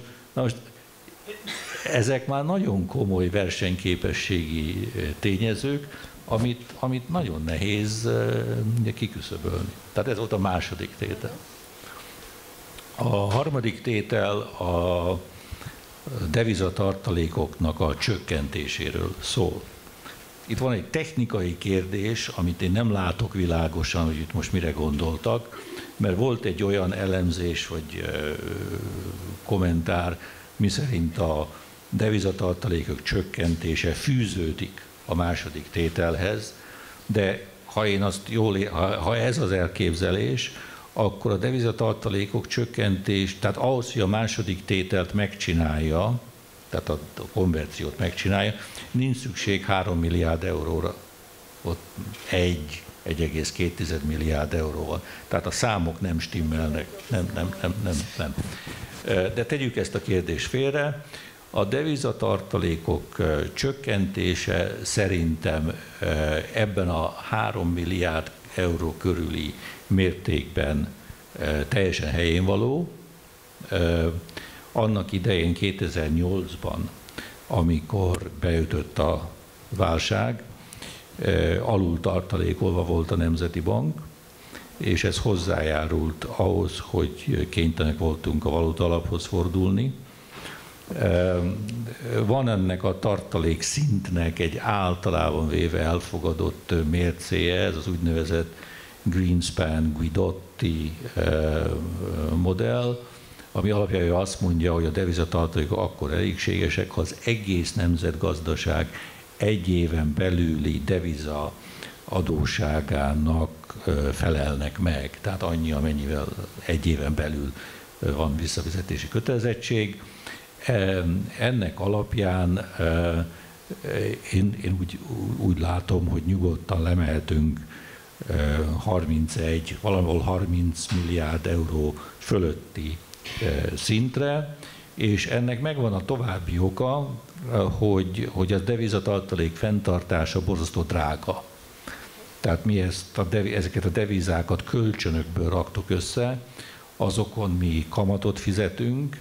ezek már nagyon komoly versenyképességi tényezők, amit nagyon nehéz kiküszöbölni. Tehát ez volt a második tétel. A harmadik tétel a devizatartalékoknak a csökkentéséről szól. Itt van egy technikai kérdés, amit én nem látok világosan, hogy itt most mire gondoltak, mert volt egy olyan elemzés vagy kommentár, miszerint a devizatartalékok csökkentése fűződik a második tételhez, de ha ez az elképzelés, akkor a devizatartalékok csökkentés, tehát ahhoz, hogy a második tételt megcsinálja, tehát a konverziót megcsinálja, nincs szükség 3 milliárd euróra. Ott 1,2 milliárd euró van. Tehát a számok nem stimmelnek. Nem. De tegyük ezt a kérdést félre. A devizatartalékok csökkentése szerintem ebben a 3 milliárd euró körüli mértékben teljesen helyén való. Annak idején 2008-ban, amikor beütött a válság, alul tartalékolva volt a Nemzeti Bank, és ez hozzájárult ahhoz, hogy kénytelenek voltunk a valutaalaphoz fordulni. Van ennek a tartalék szintnek egy általában véve elfogadott mércéje, ez az úgynevezett Greenspan-Guidotti modell, ami alapján azt mondja, hogy a devizatartalékok akkor elégségesek, ha az egész nemzetgazdaság egy éven belüli deviza adósságának felelnek meg. Tehát annyi, amennyivel egy éven belül van visszafizetési kötelezettség. Ennek alapján én úgy látom, hogy nyugodtan lemehetünk valahol 30 milliárd euró fölötti szintre, és ennek megvan a további oka, hogy a devizatartalék fenntartása borzasztó drága. Tehát mi ezeket a devizákat kölcsönökből raktuk össze, azokon mi kamatot fizetünk,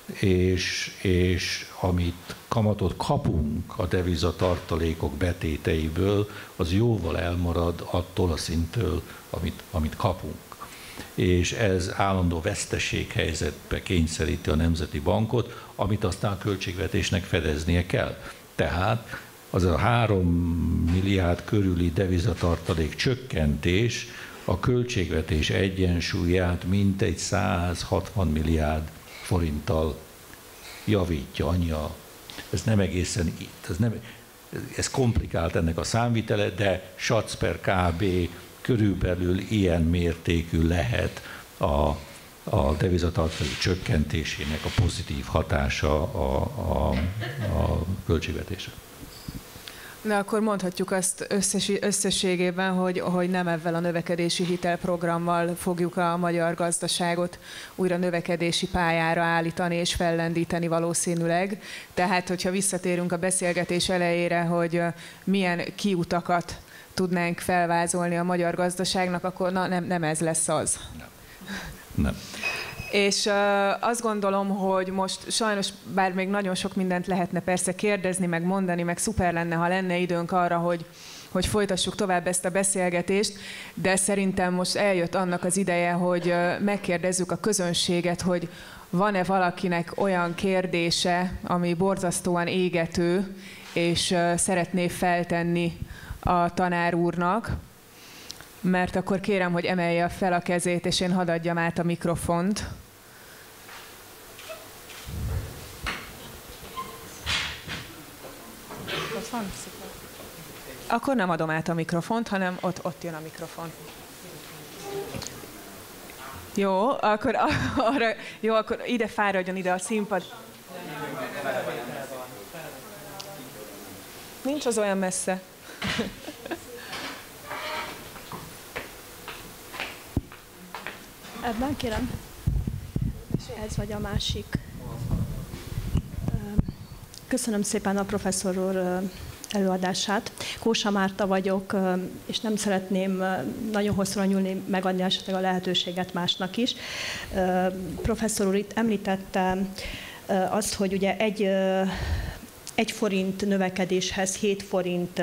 és amit kamatot kapunk a devizatartalékok betéteiből, az jóval elmarad attól a szinttől, amit kapunk. És ez állandó veszteséghelyzetbe kényszeríti a Nemzeti Bankot, amit aztán a költségvetésnek fedeznie kell. Tehát az a 3 milliárd körüli devizatartalék csökkentés a költségvetés egyensúlyát mintegy 160 milliárd forinttal javítja, anyja. Ez nem egészen itt, ez komplikált ennek a számvitele, de SAC per KB körülbelül ilyen mértékű lehet a devizatartalék csökkentésének a pozitív hatása a költségvetésre. De akkor mondhatjuk azt összességében, hogy nem ezzel a növekedési hitelprogrammal fogjuk a magyar gazdaságot újra növekedési pályára állítani és fellendíteni valószínűleg. Tehát, hogyha visszatérünk a beszélgetés elejére, hogy milyen kiutakat tudnánk felvázolni a magyar gazdaságnak, akkor nem ez lesz az. Nem. És azt gondolom, hogy most sajnos, bár még nagyon sok mindent lehetne persze kérdezni, meg mondani, meg szuper lenne, ha lenne időnk arra, hogy folytassuk tovább ezt a beszélgetést, de szerintem most eljött annak az ideje, hogy megkérdezzük a közönséget, hogy van-e valakinek olyan kérdése, ami borzasztóan égető, és szeretné feltenni a tanár úrnak, mert akkor kérem, hogy emelje fel a kezét, és én hadd adjam át a mikrofont. Akkor nem adom át a mikrofont, hanem ott jön a mikrofon. Jó, akkor ide fáradjon ide a színpad. Nincs az olyan messze. Ebben kérem. Ez vagy a másik. Köszönöm szépen a professzor úr előadását. Kósa Márta vagyok, és nem szeretném nagyon hosszúra nyúlni, megadni esetleg a lehetőséget másnak is. Professzor úr itt említette azt, hogy ugye egy forint növekedéshez 7 forint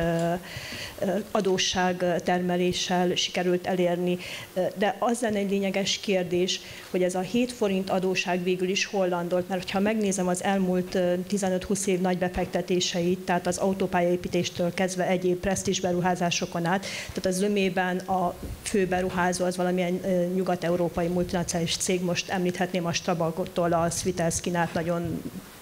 adósságtermeléssel sikerült elérni. De az lenne egy lényeges kérdés, hogy ez a 7 forint adósság végül is hol landolt, mert ha megnézem az elmúlt 15-20 év nagy befektetéseit, tehát az autópályaépítéstől kezdve egyéb presztízs beruházásokon át, tehát az zömében a fő beruházó az valamilyen nyugat-európai multinacionális cég, most említhetném a Strabagottól a Svitelskin át nagyon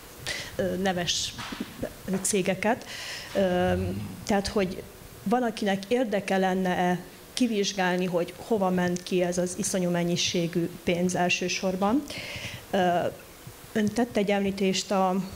neves cégeket. Tehát, hogy van, akinek érdeke lenne-e kivizsgálni, hogy hova ment ki ez az iszonyú mennyiségű pénz elsősorban. Ön tett egy említést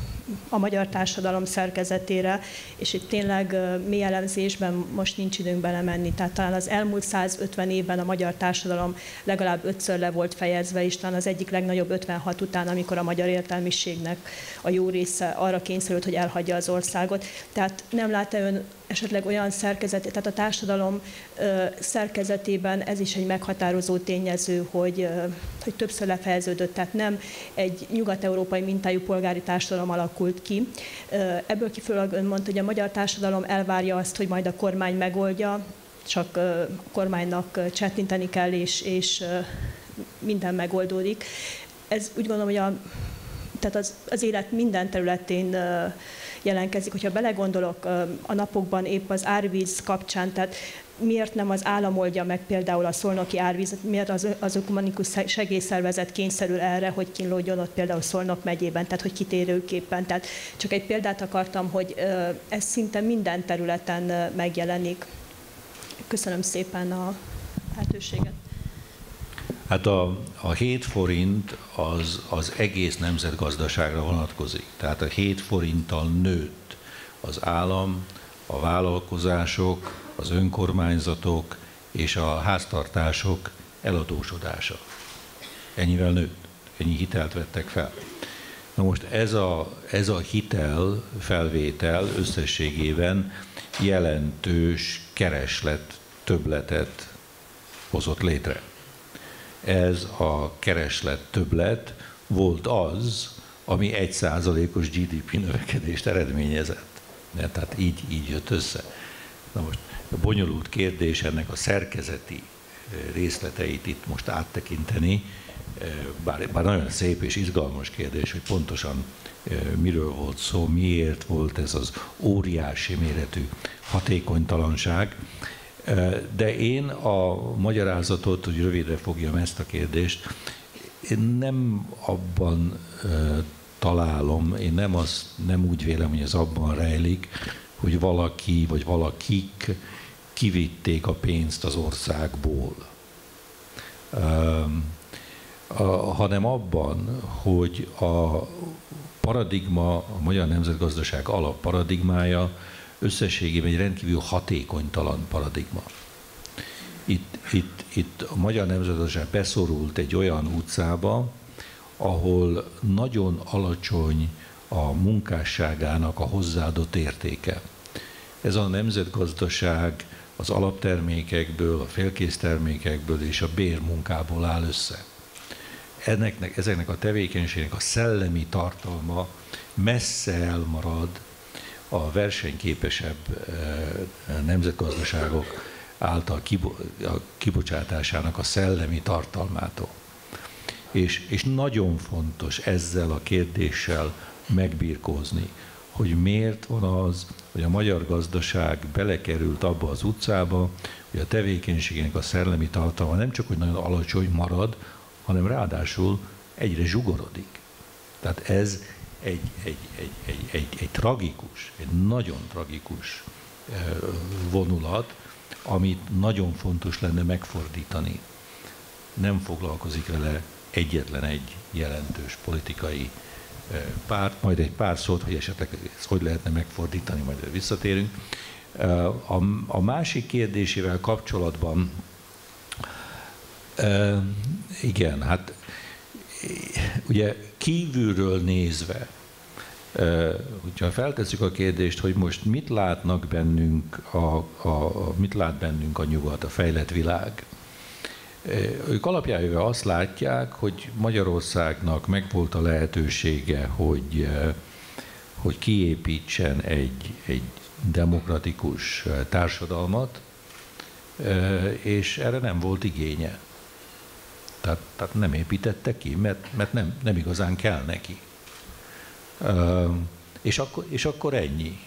a magyar társadalom szerkezetére, és itt tényleg mély elemzésben most nincs időnk belemenni. Tehát talán az elmúlt 150 évben a magyar társadalom legalább 5-ször le volt fejezve, és talán az egyik legnagyobb 56 után, amikor a magyar értelmiségnek a jó része arra kényszerült, hogy elhagyja az országot. Tehát nem lát-e ön esetleg olyan szerkezetét, tehát a társadalom szerkezetében ez is egy meghatározó tényező, hogy többször lefejeződött, tehát nem egy nyugat-európai mintájú polgári társadalom alakult ki. Ebből kifolyólag ön mondta, hogy a magyar társadalom elvárja azt, hogy majd a kormány megoldja, csak a kormánynak csettinteni kell, és minden megoldódik. Ez úgy gondolom, hogy tehát az élet minden területén jelentkezik. Hogyha belegondolok, a napokban épp az árvíz kapcsán, tehát miért nem az állam oldja meg például a szolnoki árvízet, miért az ökumenikus segélyszervezet kényszerül erre, hogy kínlódjon ott például Szolnok megyében, tehát hogy kitérőképpen. Tehát csak egy példát akartam, hogy ez szinte minden területen megjelenik. Köszönöm szépen a lehetőséget. Hát a 7 forint az egész nemzetgazdaságra vonatkozik. Tehát a 7 forinttal nőtt az állam, a vállalkozások, az önkormányzatok és a háztartások eladósodása. Ennyivel nőtt, ennyi hitelt vettek fel. Na most ez a hitel felvétel összességében jelentős kereslet többletet hozott létre. Ez a kereslet többlet volt az, ami 1%-os GDP növekedést eredményezett. Tehát így jött össze. Na most a bonyolult kérdés ennek a szerkezeti részleteit itt most áttekinteni, bár nagyon szép és izgalmas kérdés, hogy pontosan miről volt szó, miért volt ez az óriási méretű hatékonytalanság. De én a magyarázatot, hogy rövidre fogjam ezt a kérdést, én nem abban találom, én nem úgy vélem, hogy ez abban rejlik, hogy valaki vagy valakik kivitték a pénzt az országból, hanem abban, hogy a paradigma, a magyar nemzetgazdaság alapparadigmája összességében egy rendkívül hatékonytalan paradigma. Itt a magyar nemzetgazdaság beszorult egy olyan utcába, ahol nagyon alacsony a munkásságának a hozzáadott értéke. Ez a nemzetgazdaság az alaptermékekből, a félkész termékekből és a bérmunkából áll össze. Ezeknek a tevékenységnek a szellemi tartalma messze elmarad a versenyképesebb nemzetgazdaságok által kibocsátásának a szellemi tartalmától. És nagyon fontos ezzel a kérdéssel megbirkózni, hogy miért van az, hogy a magyar gazdaság belekerült abba az utcába, hogy a tevékenységének a szellemi tartalma nem csak, hogy nagyon alacsony marad, hanem ráadásul egyre zsugorodik. Tehát ez egy tragikus, egy nagyon tragikus vonulat, amit nagyon fontos lenne megfordítani. Nem foglalkozik vele egyetlen egy jelentős politikai párt, majd egy pár szót, hogy esetleg ezt hogy lehetne megfordítani, majd visszatérünk. A másik kérdésével kapcsolatban, igen, hát ugye kívülről nézve, hogyha feltesszük a kérdést, hogy most mit látnak bennünk, mit lát bennünk a nyugat, a fejlett világ, ők alapjára azt látják, hogy Magyarországnak megvolt a lehetősége, hogy kiépítsen egy demokratikus társadalmat, és erre nem volt igénye. Tehát nem építette ki, mert nem igazán kell neki. És akkor ennyi.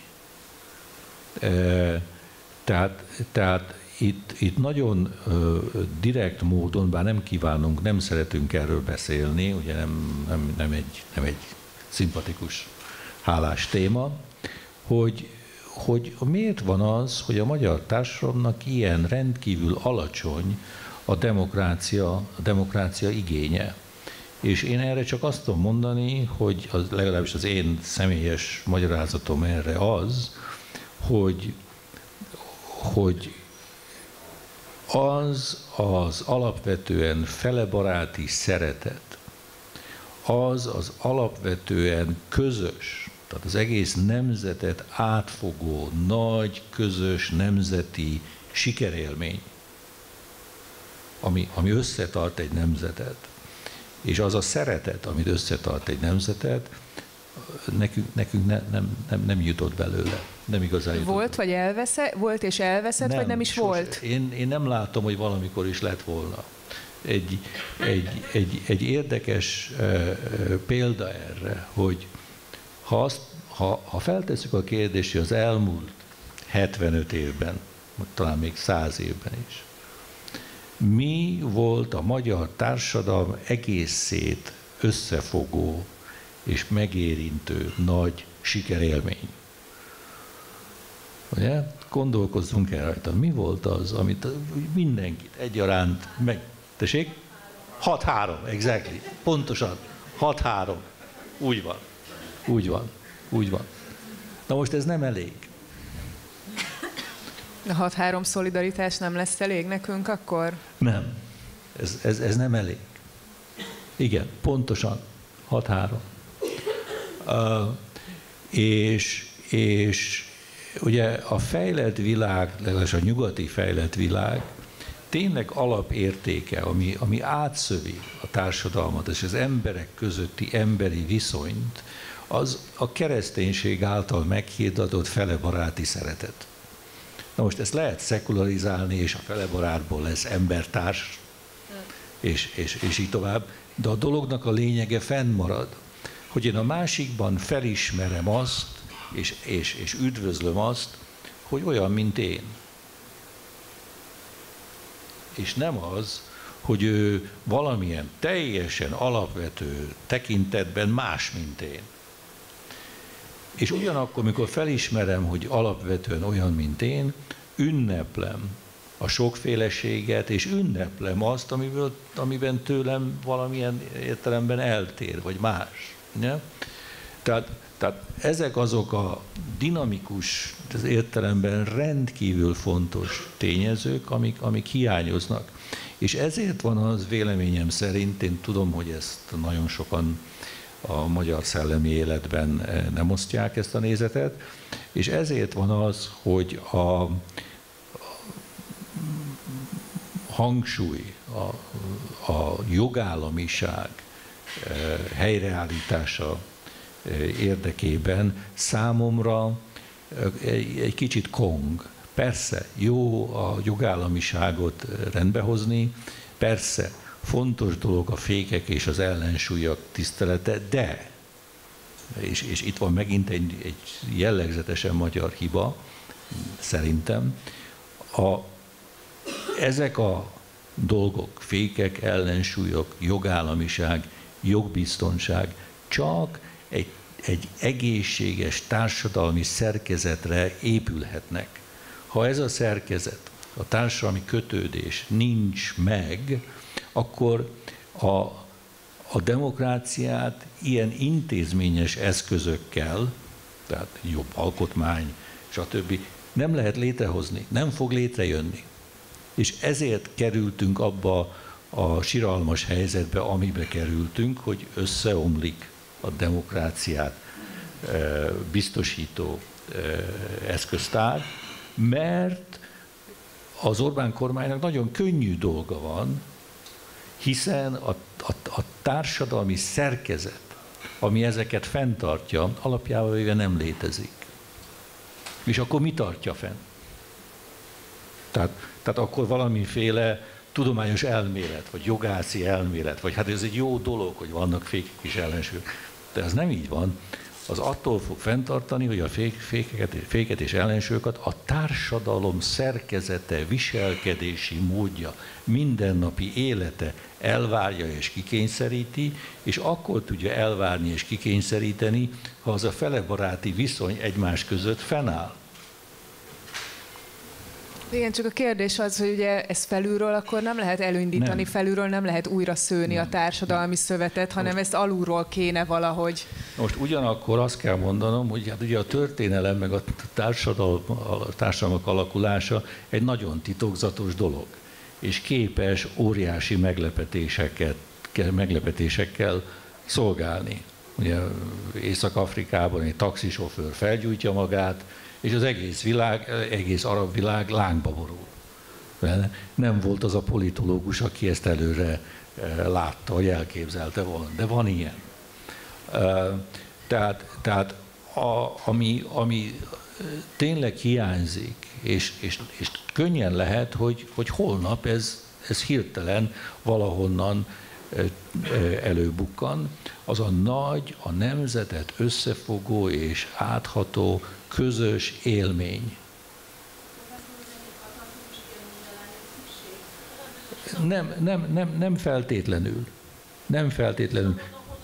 Tehát itt nagyon direkt módon, bár nem kívánunk, nem szeretünk erről beszélni, ugye nem egy szimpatikus, hálás téma, hogy miért van az, hogy a magyar társadalomnak ilyen rendkívül alacsony a demokrácia igénye. És én erre csak azt tudom mondani, hogy legalábbis az én személyes magyarázatom erre az, hogy az alapvetően felebaráti szeretet, az alapvetően közös, tehát az egész nemzetet átfogó, nagy, közös nemzeti sikerélmény, ami összetart egy nemzetet, és az a szeretet, amit összetart egy nemzetet, nekünk nem jutott belőle. Nem igazán jutott. Volt és elveszett, vagy nem is sose. Volt? Én nem látom, hogy valamikor is lett volna. Egy érdekes példa erre, hogy ha feltesszük a kérdést, hogy az elmúlt 75 évben, talán még 100 évben is, mi volt a magyar társadalom egészét összefogó és megérintő nagy sikerélmény? Ugye? Gondolkozzunk el rajta. Mi volt az, amit mindenkit egyaránt Tessék? 6-3, exactly. Pontosan. 6-3. Úgy van. Na most ez nem elég. A 6-3 szolidaritás nem lesz elég nekünk akkor? Nem. Ez nem elég. Igen, pontosan. 6-3. És ugye a fejlett világ, legalábbis a nyugati fejlett világ tényleg alapértéke, ami átszövi a társadalmat és az emberek közötti emberi viszonyt, az a kereszténység által meghirdatott felebaráti szeretet. Na most ezt lehet szekularizálni, és a felebarátból lesz embertárs, és így tovább, de a dolognak a lényege fennmarad, hogy én a másikban felismerem azt, és üdvözlöm azt, hogy olyan, mint én. És nem az, hogy ő valamilyen teljesen alapvető tekintetben más, mint én. És ugyanakkor, amikor felismerem, hogy alapvetően olyan, mint én, ünneplem a sokféleséget, és ünneplem azt, amiben tőlem valamilyen értelemben eltér, vagy más. Ja? Tehát ezek azok a dinamikus, az értelemben rendkívül fontos tényezők, amik hiányoznak. És ezért van az véleményem szerint, én tudom, hogy ezt nagyon sokan a magyar szellemi életben nem osztják ezt a nézetet, és ezért van az, hogy a hangsúly, a jogállamiság helyreállítása érdekében számomra egy kicsit kong. Persze, jó a jogállamiságot rendbehozni, persze, fontos dolog a fékek és az ellensúlyak tisztelete, de, és itt van megint egy jellegzetesen magyar hiba, szerintem, ezek a dolgok, fékek, ellensúlyok, jogállamiság, jogbiztonság csak egy egészséges társadalmi szerkezetre épülhetnek. Ha ez a szerkezet, a társadalmi kötődés nincs meg, akkor a demokráciát ilyen intézményes eszközökkel, tehát jobb alkotmány, stb. Nem lehet létrehozni, nem fog létrejönni. És ezért kerültünk abba a siralmas helyzetbe, amibe kerültünk, hogy összeomlik a demokráciát biztosító eszköztár, mert az Orbán kormánynak nagyon könnyű dolga van, hiszen a társadalmi szerkezet, ami ezeket fenntartja, alapjában véve nem létezik. És akkor mi tartja fenn? Tehát akkor valamiféle tudományos elmélet, vagy jogászi elmélet, vagy hát ez egy jó dolog, hogy vannak fékek és ellensúlyok. De ez nem így van. Az attól fog fenntartani, hogy a féket és ellensúlyokat a társadalom szerkezete, viselkedési módja, mindennapi élete elvárja és kikényszeríti, és akkor tudja elvárni és kikényszeríteni, ha az a felebaráti viszony egymás között fennáll. Igen, csak a kérdés az, hogy ugye ez felülről akkor nem lehet elindítani, felülről nem lehet újra szőni a társadalmi szövetet, hanem ezt alulról kéne valahogy. Most ugyanakkor azt kell mondanom, hogy hát ugye a történelem meg a társadalmak alakulása egy nagyon titokzatos dolog, és képes óriási meglepetésekkel szolgálni. Ugye Észak-Afrikában egy taxisofőr felgyújtja magát, és az egész arab világ lángba borul. Nem volt az a politológus, aki ezt előre látta, vagy elképzelte volna, de van ilyen. Tehát ami tényleg hiányzik, és könnyen lehet, hogy holnap ez hirtelen valahonnan előbukkan, az a nagy, a nemzetet összefogó és átható közös élmény. Nem feltétlenül. Nem feltétlenül.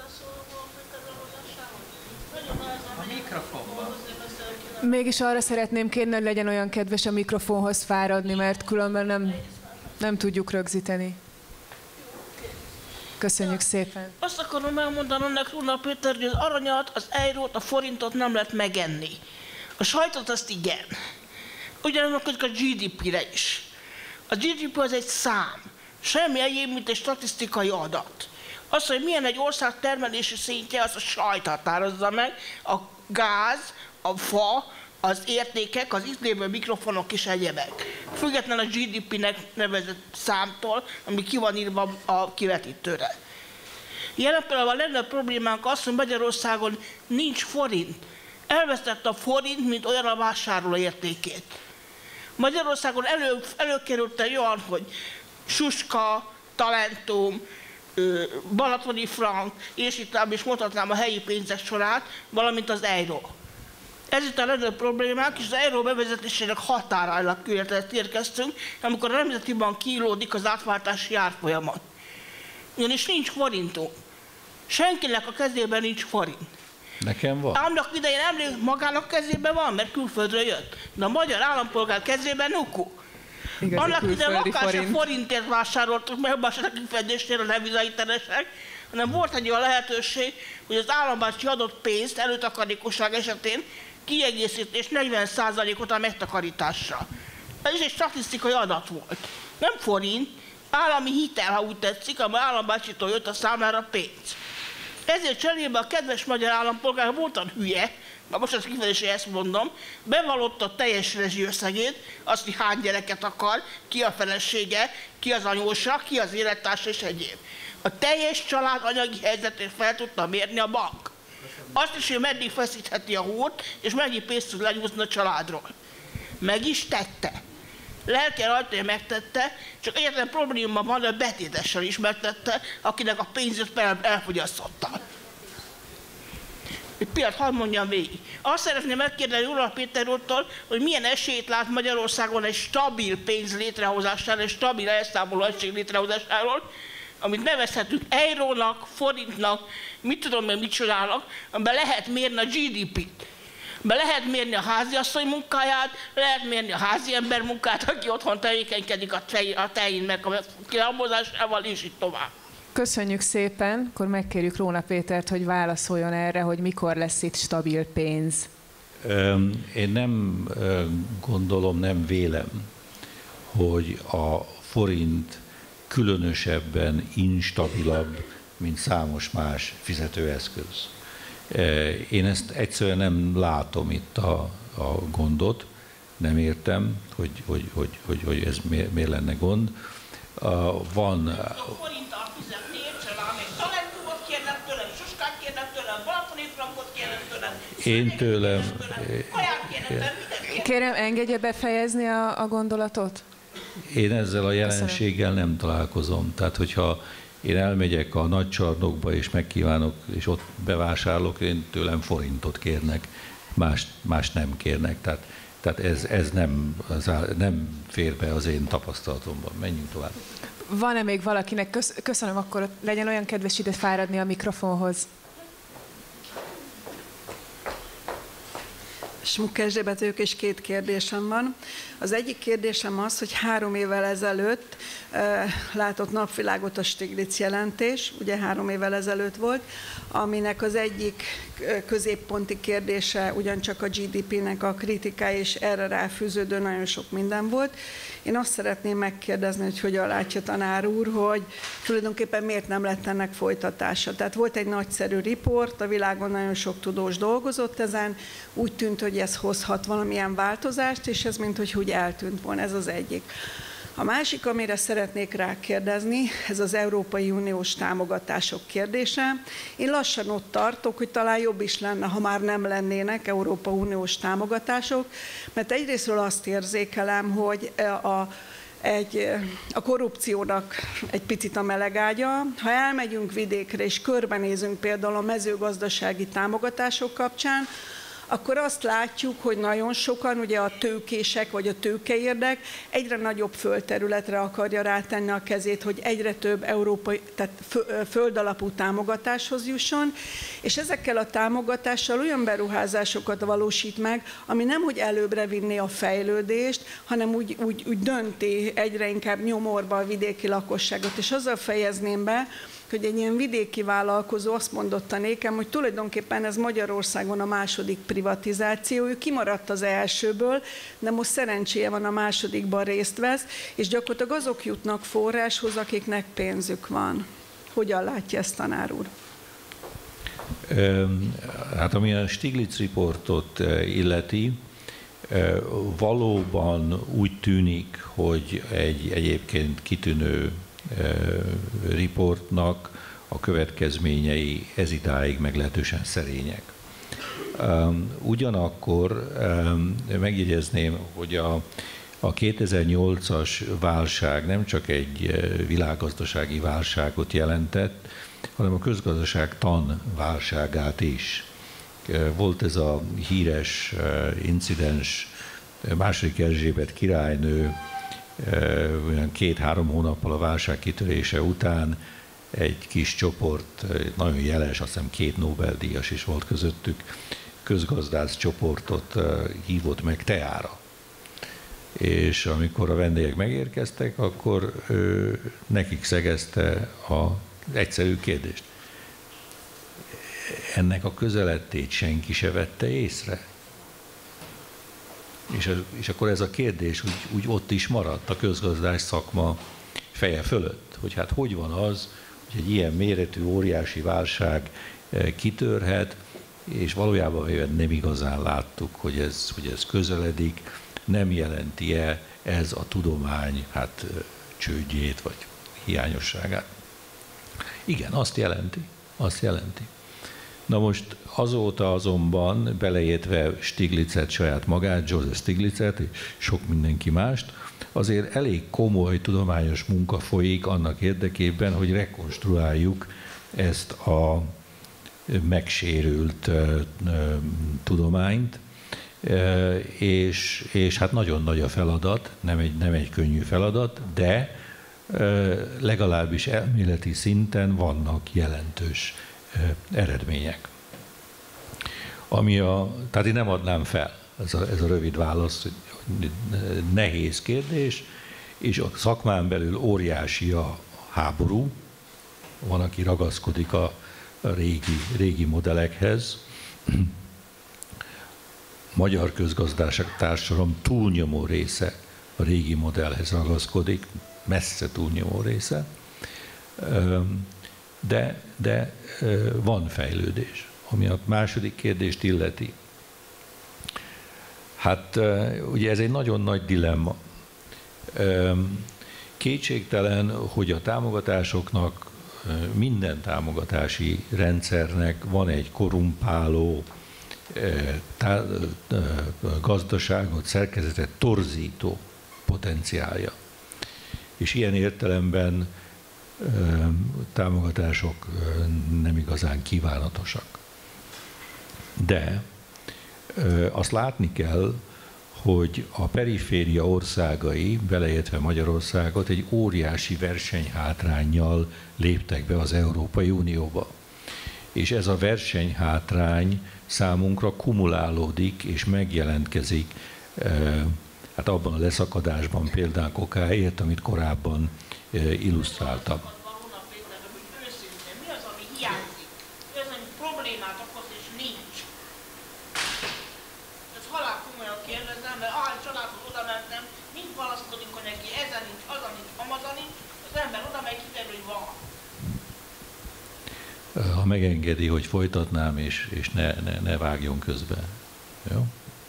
Mégis arra szeretném kérni, hogy legyen olyan kedves a mikrofonhoz fáradni, mert különben nem tudjuk rögzíteni. Köszönjük szépen. Azt akarom elmondani önnek, Róna Péter, hogy az aranyat, az eurót, a forintot nem lehet megenni. A sajtot azt igen. Ugyanakkor a GDP-re is. A GDP az egy szám. Semmi egyéb, mint egy statisztikai adat. Az, hogy milyen egy ország termelési szintje, az a sajt határozza meg. A gáz, a fa, az értékek, az itt lévő mikrofonok és egyebek. Független a GDP-nek nevezett számtól, ami ki van írva a kivetítőre. Jelen pillanatban a legnagyobb problémánk az, hogy Magyarországon nincs forint. Elvesztette a forint, mint olyan a vásárló értékét. Magyarországon előkerült egy olyan, hogy Suska, Talentum, Balatoni frank, és itt is mondhatnám a helyi pénzek sorát, valamint az euró. Ez itt a legnagyobb problémák, és az euró bevezetésének határára érkeztünk, amikor a Nemzeti Bank kínlódik az átváltási árfolyamat. Ugyanis nincs forintunk. Senkinek a kezében nincs forint. Nekem van. Annak idején magának kezében van, mert külföldről jött. De a magyar állampolgár kezében nuku. Annak idején akár sem forintért vásároltuk, mert abban se kifedésnél a devizainteresek, hanem volt egy olyan lehetőség, hogy az állambácsi adott pénzt előtakarékosság esetén kiegészítés 40%-ot a megtakarításra. Ez is egy statisztikai adat volt. Nem forint, állami hitel, ha úgy tetszik, amely állambácsitól jött a számlára pénz. Ezért cserébe a kedves magyar állampolgár voltan hülye, most az kifejezésre ezt mondom, bevallotta a teljes rezsiösszegét, azt, hogy hány gyereket akar, ki a felesége, ki az anyósa, ki az élettársa és egyéb. A teljes család anyagi helyzetét fel tudta mérni a bank. Azt is, hogy meddig feszítheti a húrt, és mennyi pénzt tud lenyúzni a családról. Meg is tette. Lelke rajta megtette, csak egyetlen probléma van, a betétessel is megtette, akinek a pénzét elfogyasztotta. Egy pillanat, hadd mondjam végig. Azt szeretném megkérdezni Ural Péter úrtól, hogy milyen esélyt lát Magyarországon egy stabil pénz létrehozásáról, egy stabil elszámoló egység létrehozásáról, amit nevezhetünk eurónak, forintnak, mit tudom én, mit csinálnak, amiben lehet mérni a GDP-t. Be lehet mérni a háziasszony munkáját, lehet mérni a házi ember munkát, aki otthon tevékenykedik a tején meg a kilabozásával, és így tovább. Köszönjük szépen, akkor megkérjük Róna Pétert, hogy válaszoljon erre, hogy mikor lesz itt stabil pénz. Én nem gondolom, nem vélem, hogy a forint különösebben instabilabb, mint számos más fizetőeszköz. Én ezt egyszerűen nem látom itt a gondot, nem értem, hogy ez miért lenne gond. Van... A forinttal fizetnél, csinál még talentumot kérnek tőlem, suskát kérnek tőlem, balatoni frankot kérnek tőlem, én tőlem... kaját kérnek tőlem, Kérem, engedje befejezni a gondolatot? Én ezzel a jelenséggel nem találkozom. Tehát, hogyha én elmegyek a nagycsarnokba, és megkívánok, és ott bevásárolok, én tőlem forintot kérnek, más nem kérnek. Tehát ez nem fér be az én tapasztalatomban. Menjünk tovább. Van-e még valakinek? Köszönöm, akkor legyen olyan kedves ide fáradni a mikrofonhoz. Smuk Erzsébet vagyok, és 2 kérdésem van. Az egyik kérdésem az, hogy 3 évvel ezelőtt látott napvilágot a Stiglitz jelentés, ugye 3 évvel ezelőtt volt, aminek az egyik középponti kérdése ugyancsak a GDP-nek a kritikája, és erre ráfűződő nagyon sok minden volt. Én azt szeretném megkérdezni, hogy hogyan látja tanár úr, hogy tulajdonképpen miért nem lett ennek folytatása. Tehát volt egy nagyszerű riport, a világon nagyon sok tudós dolgozott ezen, úgy tűnt, hogy ez hozhat valamilyen változást, és ez minthogy úgy eltűnt volna, ez az egyik. A másik, amire szeretnék rákérdezni, ez az Európai Uniós támogatások kérdése. Én lassan ott tartok, hogy talán jobb is lenne, ha már nem lennének Európai Uniós támogatások, mert egyrésztről azt érzékelem, hogy a korrupciónak egy picit a melegágya. Ha elmegyünk vidékre és körbenézünk például a mezőgazdasági támogatások kapcsán, akkor azt látjuk, hogy nagyon sokan, ugye a tőkések vagy a tőkeérdek egyre nagyobb földterületre akarja rátenni a kezét, hogy egyre több európai, tehát földalapú támogatáshoz jusson, és ezekkel a támogatással olyan beruházásokat valósít meg, ami nem hogy előbbre vinné a fejlődést, hanem úgy dönti egyre inkább nyomorba a vidéki lakosságot. És azzal fejezném be, hogy egy ilyen vidéki vállalkozó azt mondotta nékem, hogy tulajdonképpen ez Magyarországon a második privatizáció, ő kimaradt az elsőből, de most szerencséje van, a másodikban részt vesz, és gyakorlatilag azok jutnak forráshoz, akiknek pénzük van. Hogyan látja ezt, tanár úr? Hát ami a Stiglitz riportot illeti, valóban úgy tűnik, hogy egy egyébként kitűnő riportnak a következményei ezidáig meglehetősen szerények. Ugyanakkor megjegyezném, hogy a 2008-as válság nem csak egy világgazdasági válságot jelentett, hanem a közgazdaságtan válságát is. Volt ez a híres incidens, II. Erzsébet királynő olyan 2-3 hónappal a válság kitörése után egy kis csoport, nagyon jeles, azt hiszem 2 Nobel-díjas is volt közöttük, közgazdász csoportot hívott meg teára. És amikor a vendégek megérkeztek, akkor nekik szegezte az egyszerű kérdést. Ennek a közelettét senki se vette észre. És akkor ez a kérdés úgy ott is maradt a közgazdás szakma feje fölött, hogy hát hogy van az, hogy egy ilyen méretű óriási válság kitörhet, és valójában nem igazán láttuk, hogy ez közeledik, nem jelenti-e ez a tudomány csődjét vagy hiányosságát. Igen, azt jelenti. Na most azóta azonban, beleértve Stiglitzet saját magát, Joseph Stiglitzet és sok mindenki mást, azért elég komoly tudományos munka folyik annak érdekében, hogy rekonstruáljuk ezt a megsérült tudományt, és hát nagyon nagy a feladat, nem egy könnyű feladat, de legalábbis elméleti szinten vannak jelentős eredmények. Tehát én nem adnám fel, ez a rövid válasz, hogy nehéz kérdés, és a szakmán belül óriási a háború, van, aki ragaszkodik a régi modellekhez. Magyar közgazdaságtársadalom túlnyomó része a régi modellhez ragaszkodik, messze túlnyomó része, de van fejlődés. Ami a második kérdést illeti. Hát ugye ez egy nagyon nagy dilemma. Kétségtelen, hogy a támogatásoknak, minden támogatási rendszernek van egy korrumpáló, gazdaságot, szerkezetet torzító potenciálja. És ilyen értelemben támogatások nem igazán kívánatosak. De azt látni kell, hogy a periféria országai, beleértve Magyarországot, egy óriási versenyhátránnyal léptek be az Európai Unióba. És ez a versenyhátrány számunkra kumulálódik és megjelentkezik hát abban a leszakadásban példák okáért, amit korábban illusztráltam. Mi az, ami hiányzik? Mi az, ami problémát okoz és nincs? Ez halál komolyan kérdezem, mert ahol családhoz oda mentem, mind panaszkodik, hogy neki ezen nincs, azon nincs, amazon nincs, az ember oda megy, kiderül, hogy van. Ha megengedi, hogy folytatnám, és ne vágjon közbe. Jó?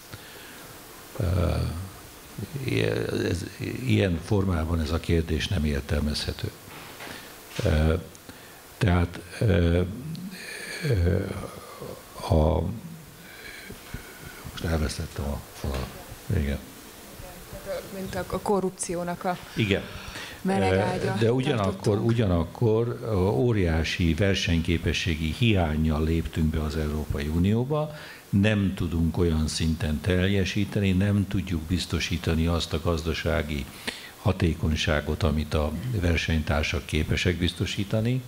Ilyen formában ez a kérdés nem értelmezhető. Tehát most elvesztettem a falat. Igen. Mint a korrupciónak a igen. melegágya. De ugyanakkor óriási versenyképességi hiánnyal léptünk be az Európai Unióba, nem tudunk olyan szinten teljesíteni, nem tudjuk biztosítani azt a gazdasági hatékonyságot, amit a versenytársak képesek biztosítani,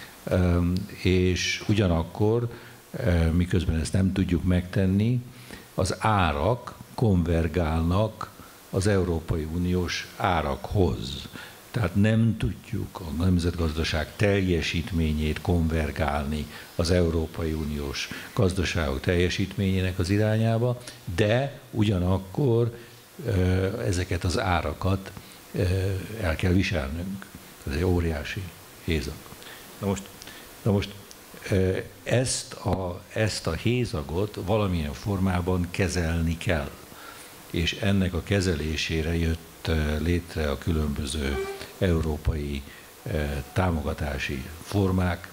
és ugyanakkor, miközben ezt nem tudjuk megtenni, az árak konvergálnak az Európai Uniós árakhoz. Tehát nem tudjuk a nemzetgazdaság teljesítményét konvergálni az Európai Uniós gazdaságok teljesítményének az irányába, de ugyanakkor ezeket az árakat el kell viselnünk. Ez egy óriási hézag. Na most ezt a hézagot valamilyen formában kezelni kell, és ennek a kezelésére jött létre a különböző európai támogatási formák,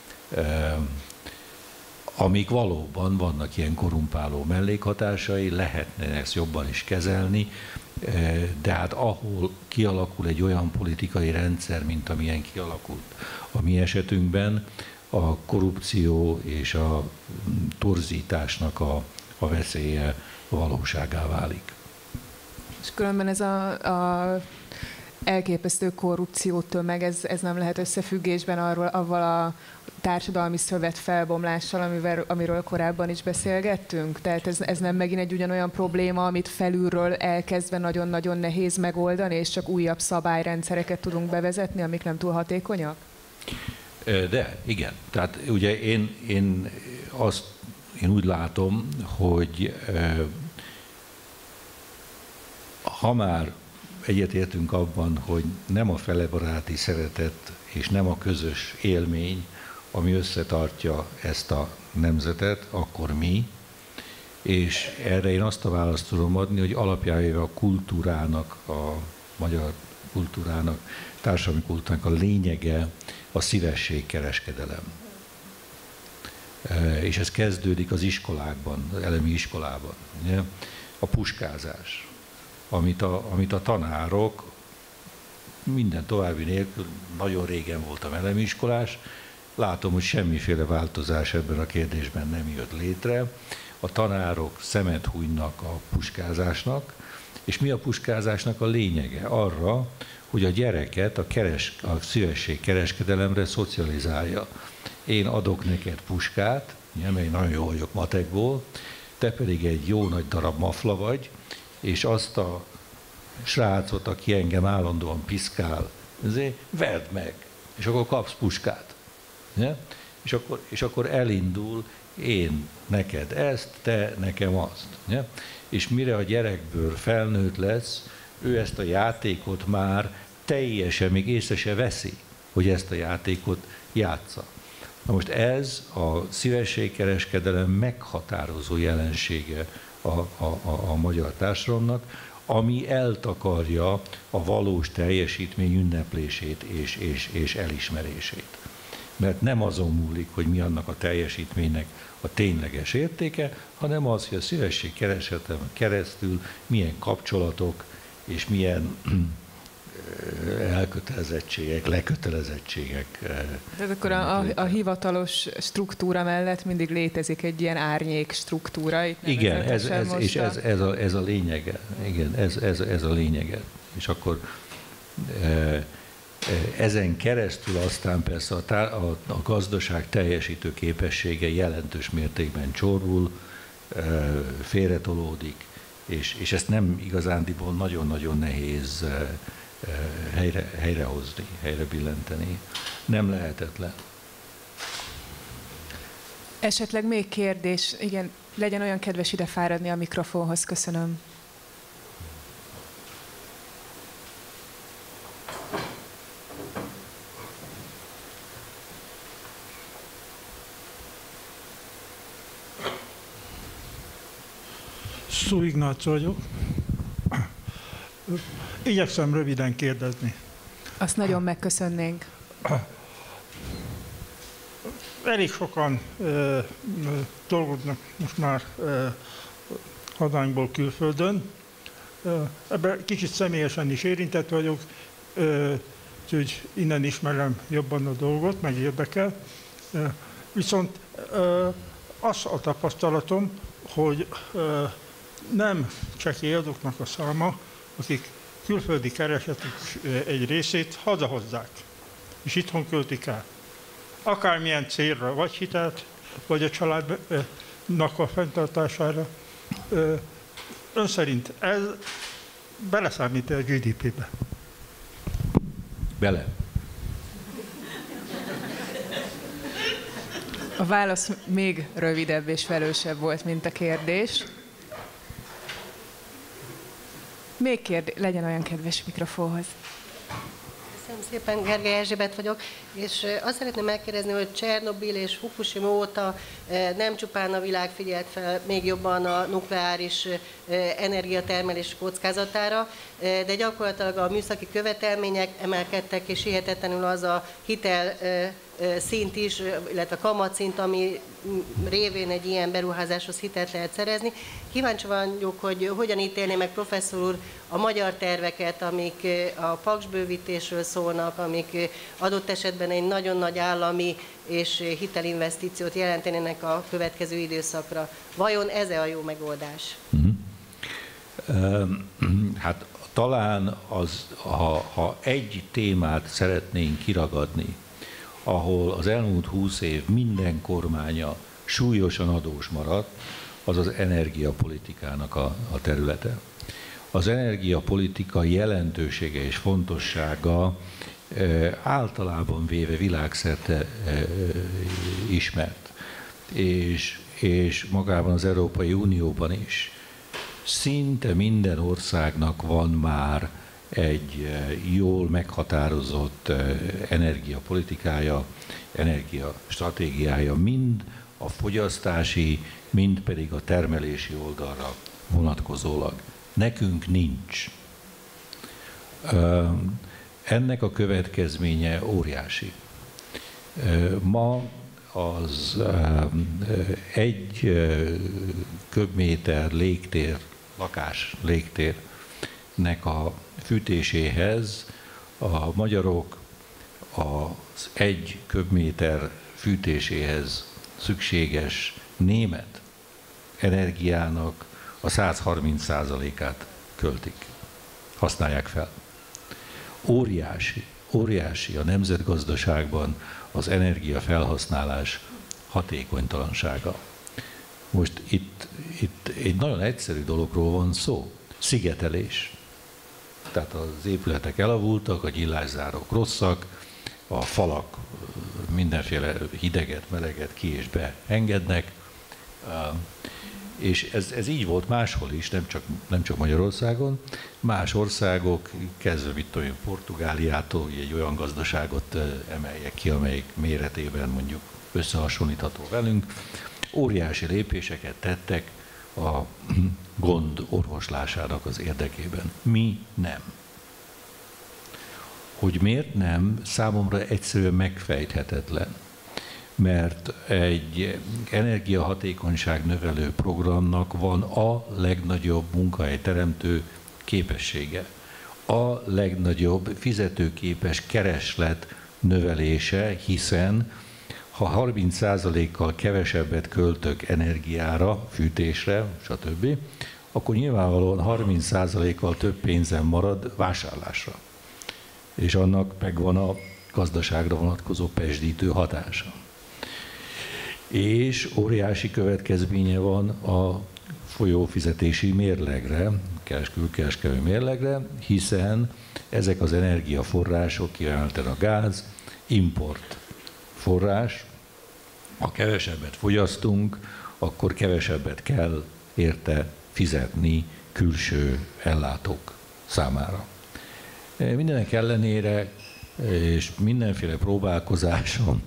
amik valóban vannak ilyen korrumpáló mellékhatásai, lehetne ezt jobban is kezelni, de hát ahol kialakul egy olyan politikai rendszer, mint amilyen kialakult a mi esetünkben, a korrupció és a torzításnak a veszélye valóságá válik. És különben ez a elképesztő korrupció tömeg, ez nem lehet összefüggésben avval a társadalmi szövet felbomlással, amiről korábban is beszélgettünk? Tehát ez nem megint egy ugyanolyan probléma, amit felülről elkezdve nagyon-nagyon nehéz megoldani, és csak újabb szabályrendszereket tudunk bevezetni, amik nem túl hatékonyak? De, igen. Tehát ugye én úgy látom, hogy ha már egyetértünk abban, hogy nem a felebaráti szeretet és nem a közös élmény ami összetartja ezt a nemzetet, akkor mi, és erre én azt a választ tudom adni, hogy alapjávéve a kultúrának, a magyar kultúrának, társadalmi kultúrának a lényege a szívességkereskedelem. És ez kezdődik az iskolákban, az elemi iskolában. Ugye? A puskázás, amit a tanárok minden további nélkül, nagyon régen voltam elemi iskolás, látom, hogy semmiféle változás ebben a kérdésben nem jött létre. A tanárok szemet hunynak a puskázásnak, és mi a puskázásnak a lényege? Arra, hogy a gyereket a szívességkereskedelemre szocializálja. Én adok neked puskát, mert nagyon jó vagyok matekból, te pedig egy jó nagy darab mafla vagy, és azt a srácot, aki engem állandóan piszkál, verd meg, és akkor kapsz puskát. És akkor elindul, én neked ezt, te nekem azt. És mire a gyerekből felnőtt lesz, ő ezt a játékot már teljesen, még észre se veszi, hogy ezt a játékot játsza. Na most ez a szívességkereskedelem meghatározó jelensége a magyar társadalomnak, ami eltakarja a valós teljesítmény ünneplését és elismerését. Mert nem azon múlik, hogy mi annak a teljesítménynek a tényleges értéke, hanem az, hogy a szívességkereskedelmen keresztül milyen kapcsolatok és milyen elkötelezettségek, lekötelezettségek. Tehát akkor a hivatalos struktúra mellett mindig létezik egy ilyen árnyék struktúra. Igen, ez a lényege. Igen, ez a lényege. És akkor ezen keresztül aztán persze a gazdaság teljesítő képessége jelentős mértékben csorbul, félretolódik, és ezt nem igazándiból nagyon-nagyon nehéz helyrehozni, helybillenteni. Nem lehetetlen. Esetleg még kérdés? Igen, legyen olyan kedves ide fáradni a mikrofonhoz. Köszönöm. Szó Ignác vagyok. Igyekszem röviden kérdezni. Azt nagyon megköszönnénk. Elég sokan dolgoznak most már hazánkból külföldön. Ebben kicsit személyesen is érintett vagyok, úgyhogy innen ismerem jobban a dolgot, meg érdekel. Viszont az a tapasztalatom, hogy nem csekély azoknak a száma, akik külföldi keresetük egy részét hazahozzák, és itthon költik el. Akármilyen célra, vagy hitelt, vagy a családnak a fenntartására. Ön szerint ez beleszámít a GDP-be? Bele. A válasz még rövidebb és velősebb volt, mint a kérdés. Még kérdés, legyen olyan kedves mikrofonhoz. Köszönöm szépen, Gergely Erzsébet vagyok, és azt szeretném megkérdezni, hogy Csernobil és Fukushima óta nem csupán a világ figyelt fel még jobban a nukleáris energiatermelés kockázatára, de gyakorlatilag a műszaki követelmények emelkedtek, és hihetetlenül az a hitel szint is, illetve a kamatszint, ami révén egy ilyen beruházáshoz hitelt lehet szerezni. Kíváncsi vagyok, hogy hogyan ítélné meg professzor úr a magyar terveket, amik a paksbővítésről szólnak, amik adott esetben egy nagyon nagy állami és hitelinvestíciót jelentenének a következő időszakra. Vajon ez-e a jó megoldás? Hát talán az, ha egy témát szeretnénk kiragadni, ahol az elmúlt 20 év minden kormánya súlyosan adós maradt, az az energiapolitikának a területe. Az energiapolitika jelentősége és fontossága általában véve világszerte ismert, és magában az Európai Unióban is. Szinte minden országnak van már egy jól meghatározott energiapolitikája, energiastratégiája mind a fogyasztási, mind pedig a termelési oldalra vonatkozólag. Nekünk nincs. Ennek a következménye óriási. Ma az egy köbméter légtér, lakás légtérnek a fűtéséhez a magyarok az egy köbméter fűtéséhez szükséges német energiának a 130%-át költik, használják fel. Óriási a nemzetgazdaságban az energiafelhasználás hatékonytalansága. Most itt egy nagyon egyszerű dologról van szó, szigetelés. Tehát az épületek elavultak, a gyillászárók rosszak, a falak mindenféle hideget, meleget ki és beengednek, és ez így volt máshol is, nem csak Magyarországon. Más országok, kezdve mit tudom, Portugáliától egy olyan gazdaságot emeljek ki, amelyik méretében mondjuk összehasonlítható velünk, óriási lépéseket tettek a gond orvoslásának az érdekében. Mi nem. Hogy miért nem, számomra egyszerűen megfejthetetlen. Mert egy energiahatékonyság növelő programnak van a legnagyobb munkahelyteremtő képessége, a legnagyobb fizetőképes kereslet növelése, hiszen ha 30%-kal kevesebbet költök energiára, fűtésre, stb., akkor nyilvánvalóan 30%-kal több pénzem marad vásárlásra. És annak megvan a gazdaságra vonatkozó pesdítő hatása. És óriási következménye van a folyófizetési mérlegre, külkereskedelmi mérlegre, hiszen ezek az energiaforrások, kiemelten a gáz, import forrás, ha kevesebbet fogyasztunk, akkor kevesebbet kell érte fizetni külső ellátók számára. Mindenek ellenére, és mindenféle próbálkozáson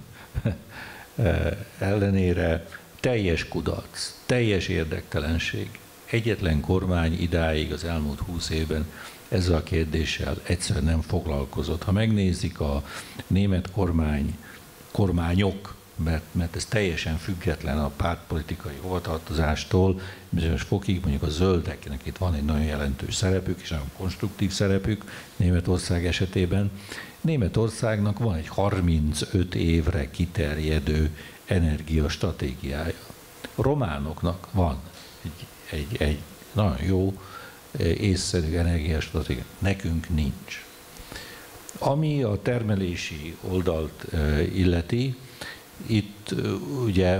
ellenére teljes kudarc, teljes érdektelenség. Egyetlen kormány idáig az elmúlt 20 évben ezzel a kérdéssel egyszerűen nem foglalkozott. Ha megnézik a német kormányok, mert ez teljesen független a pártpolitikai hovatartozástól, bizonyos fokig mondjuk a zöldeknek itt van egy nagyon jelentős szerepük, és nagyon konstruktív szerepük Németország esetében. Németországnak van egy 35 évre kiterjedő energiastratégiája. A románoknak van egy nagyon jó, észszerű energiastratégia. Nekünk nincs. Ami a termelési oldalt illeti, itt ugye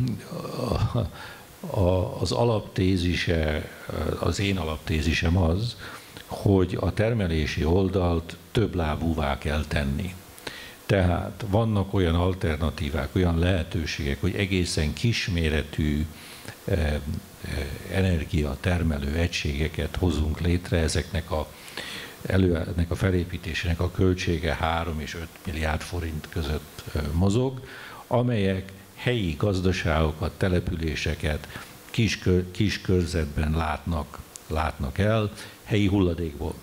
az alaptézise, az én alaptézisem az, hogy a termelési oldalt többlábúvá kell tenni. Tehát vannak olyan alternatívák, olyan lehetőségek, hogy egészen kisméretű energiatermelő egységeket hozunk létre, ezeknek a felépítésének a költsége 3 és 5 milliárd forint között mozog, amelyek helyi gazdaságokat, településeket kis körzetben látnak el, helyi hulladékból.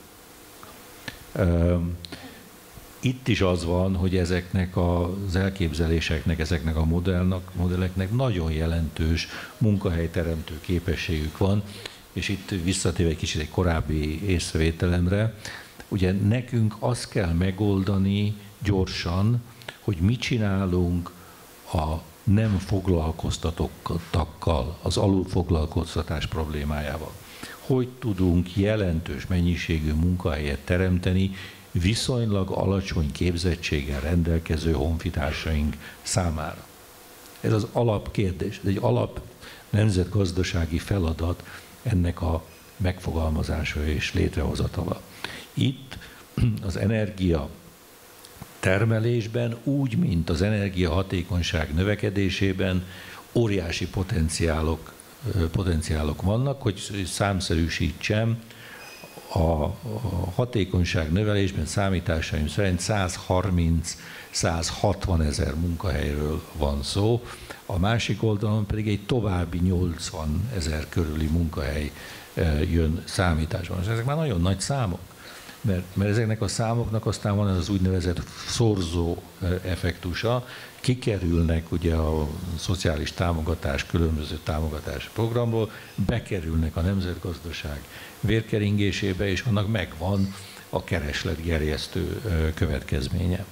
Itt is az van, hogy ezeknek az elképzeléseknek, ezeknek a modelleknek nagyon jelentős munkahelyteremtő képességük van, és itt visszatéve egy kicsit egy korábbi észrevételemre, ugye nekünk azt kell megoldani gyorsan, hogy mit csinálunk a nem foglalkoztatottakkal, az alulfoglalkoztatás problémájával. Hogy tudunk jelentős mennyiségű munkahelyet teremteni viszonylag alacsony képzettséggel rendelkező honfitársaink számára. Ez az alapkérdés, ez egy alap nemzetgazdasági feladat ennek a megfogalmazása és létrehozatala. Itt az energia termelésben, úgy, mint az energiahatékonyság növekedésében óriási potenciálok vannak, hogy számszerűsítsem, A hatékonyság növelésben számításaim szerint 130-160 ezer munkahelyről van szó, a másik oldalon pedig egy további 80 ezer körüli munkahely jön számításban. És ezek már nagyon nagy számok, mert ezeknek a számoknak aztán van ez az úgynevezett szorzó effektusa, kikerülnek ugye a szociális támogatás, különböző támogatási programból, bekerülnek a nemzetgazdaság vérkeringésébe, és annak megvan a keresletgerjesztő következménye.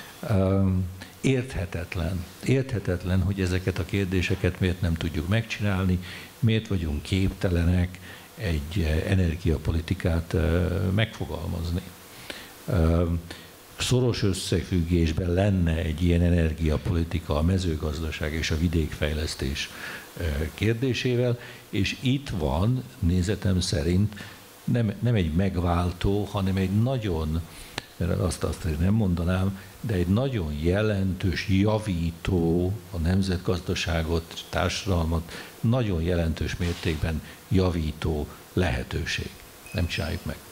Érthetetlen, hogy ezeket a kérdéseket miért nem tudjuk megcsinálni, miért vagyunk képtelenek egy energiapolitikát megfogalmazni. Szoros összefüggésben lenne egy ilyen energiapolitika a mezőgazdaság és a vidékfejlesztés kérdésével, és itt van, nézetem szerint, nem egy megváltó, hanem egy nagyon, mert azt nem mondanám, de egy nagyon jelentős javító, a nemzetgazdaságot, társadalmat nagyon jelentős mértékben javító lehetőség. Nem csináljuk meg.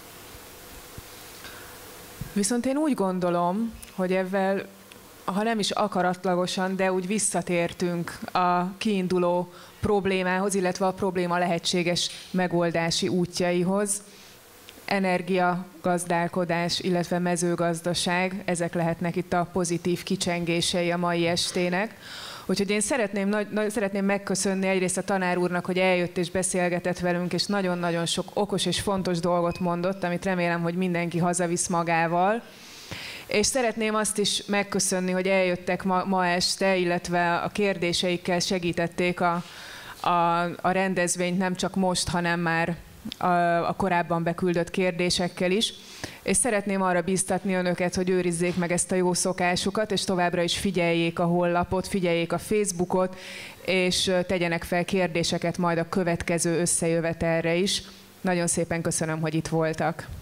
Viszont én úgy gondolom, hogy ezzel, ha nem is akaratlagosan, de úgy visszatértünk a kiinduló problémához, illetve a probléma lehetséges megoldási útjaihoz. Energiagazdálkodás, illetve mezőgazdaság, ezek lehetnek itt a pozitív kicsengései a mai estének. Úgyhogy én szeretném megköszönni egyrészt a tanár úrnak, hogy eljött és beszélgetett velünk, és nagyon-nagyon sok okos és fontos dolgot mondott, amit remélem, hogy mindenki hazavisz magával. És szeretném azt is megköszönni, hogy eljöttek ma este, illetve a kérdéseikkel segítették a rendezvényt nem csak most, hanem már a korábban beküldött kérdésekkel is. És szeretném arra bíztatni önöket, hogy őrizzék meg ezt a jó szokásukat, és továbbra is figyeljék a honlapot, figyeljék a Facebookot, és tegyenek fel kérdéseket majd a következő összejövetelre is. Nagyon szépen köszönöm, hogy itt voltak.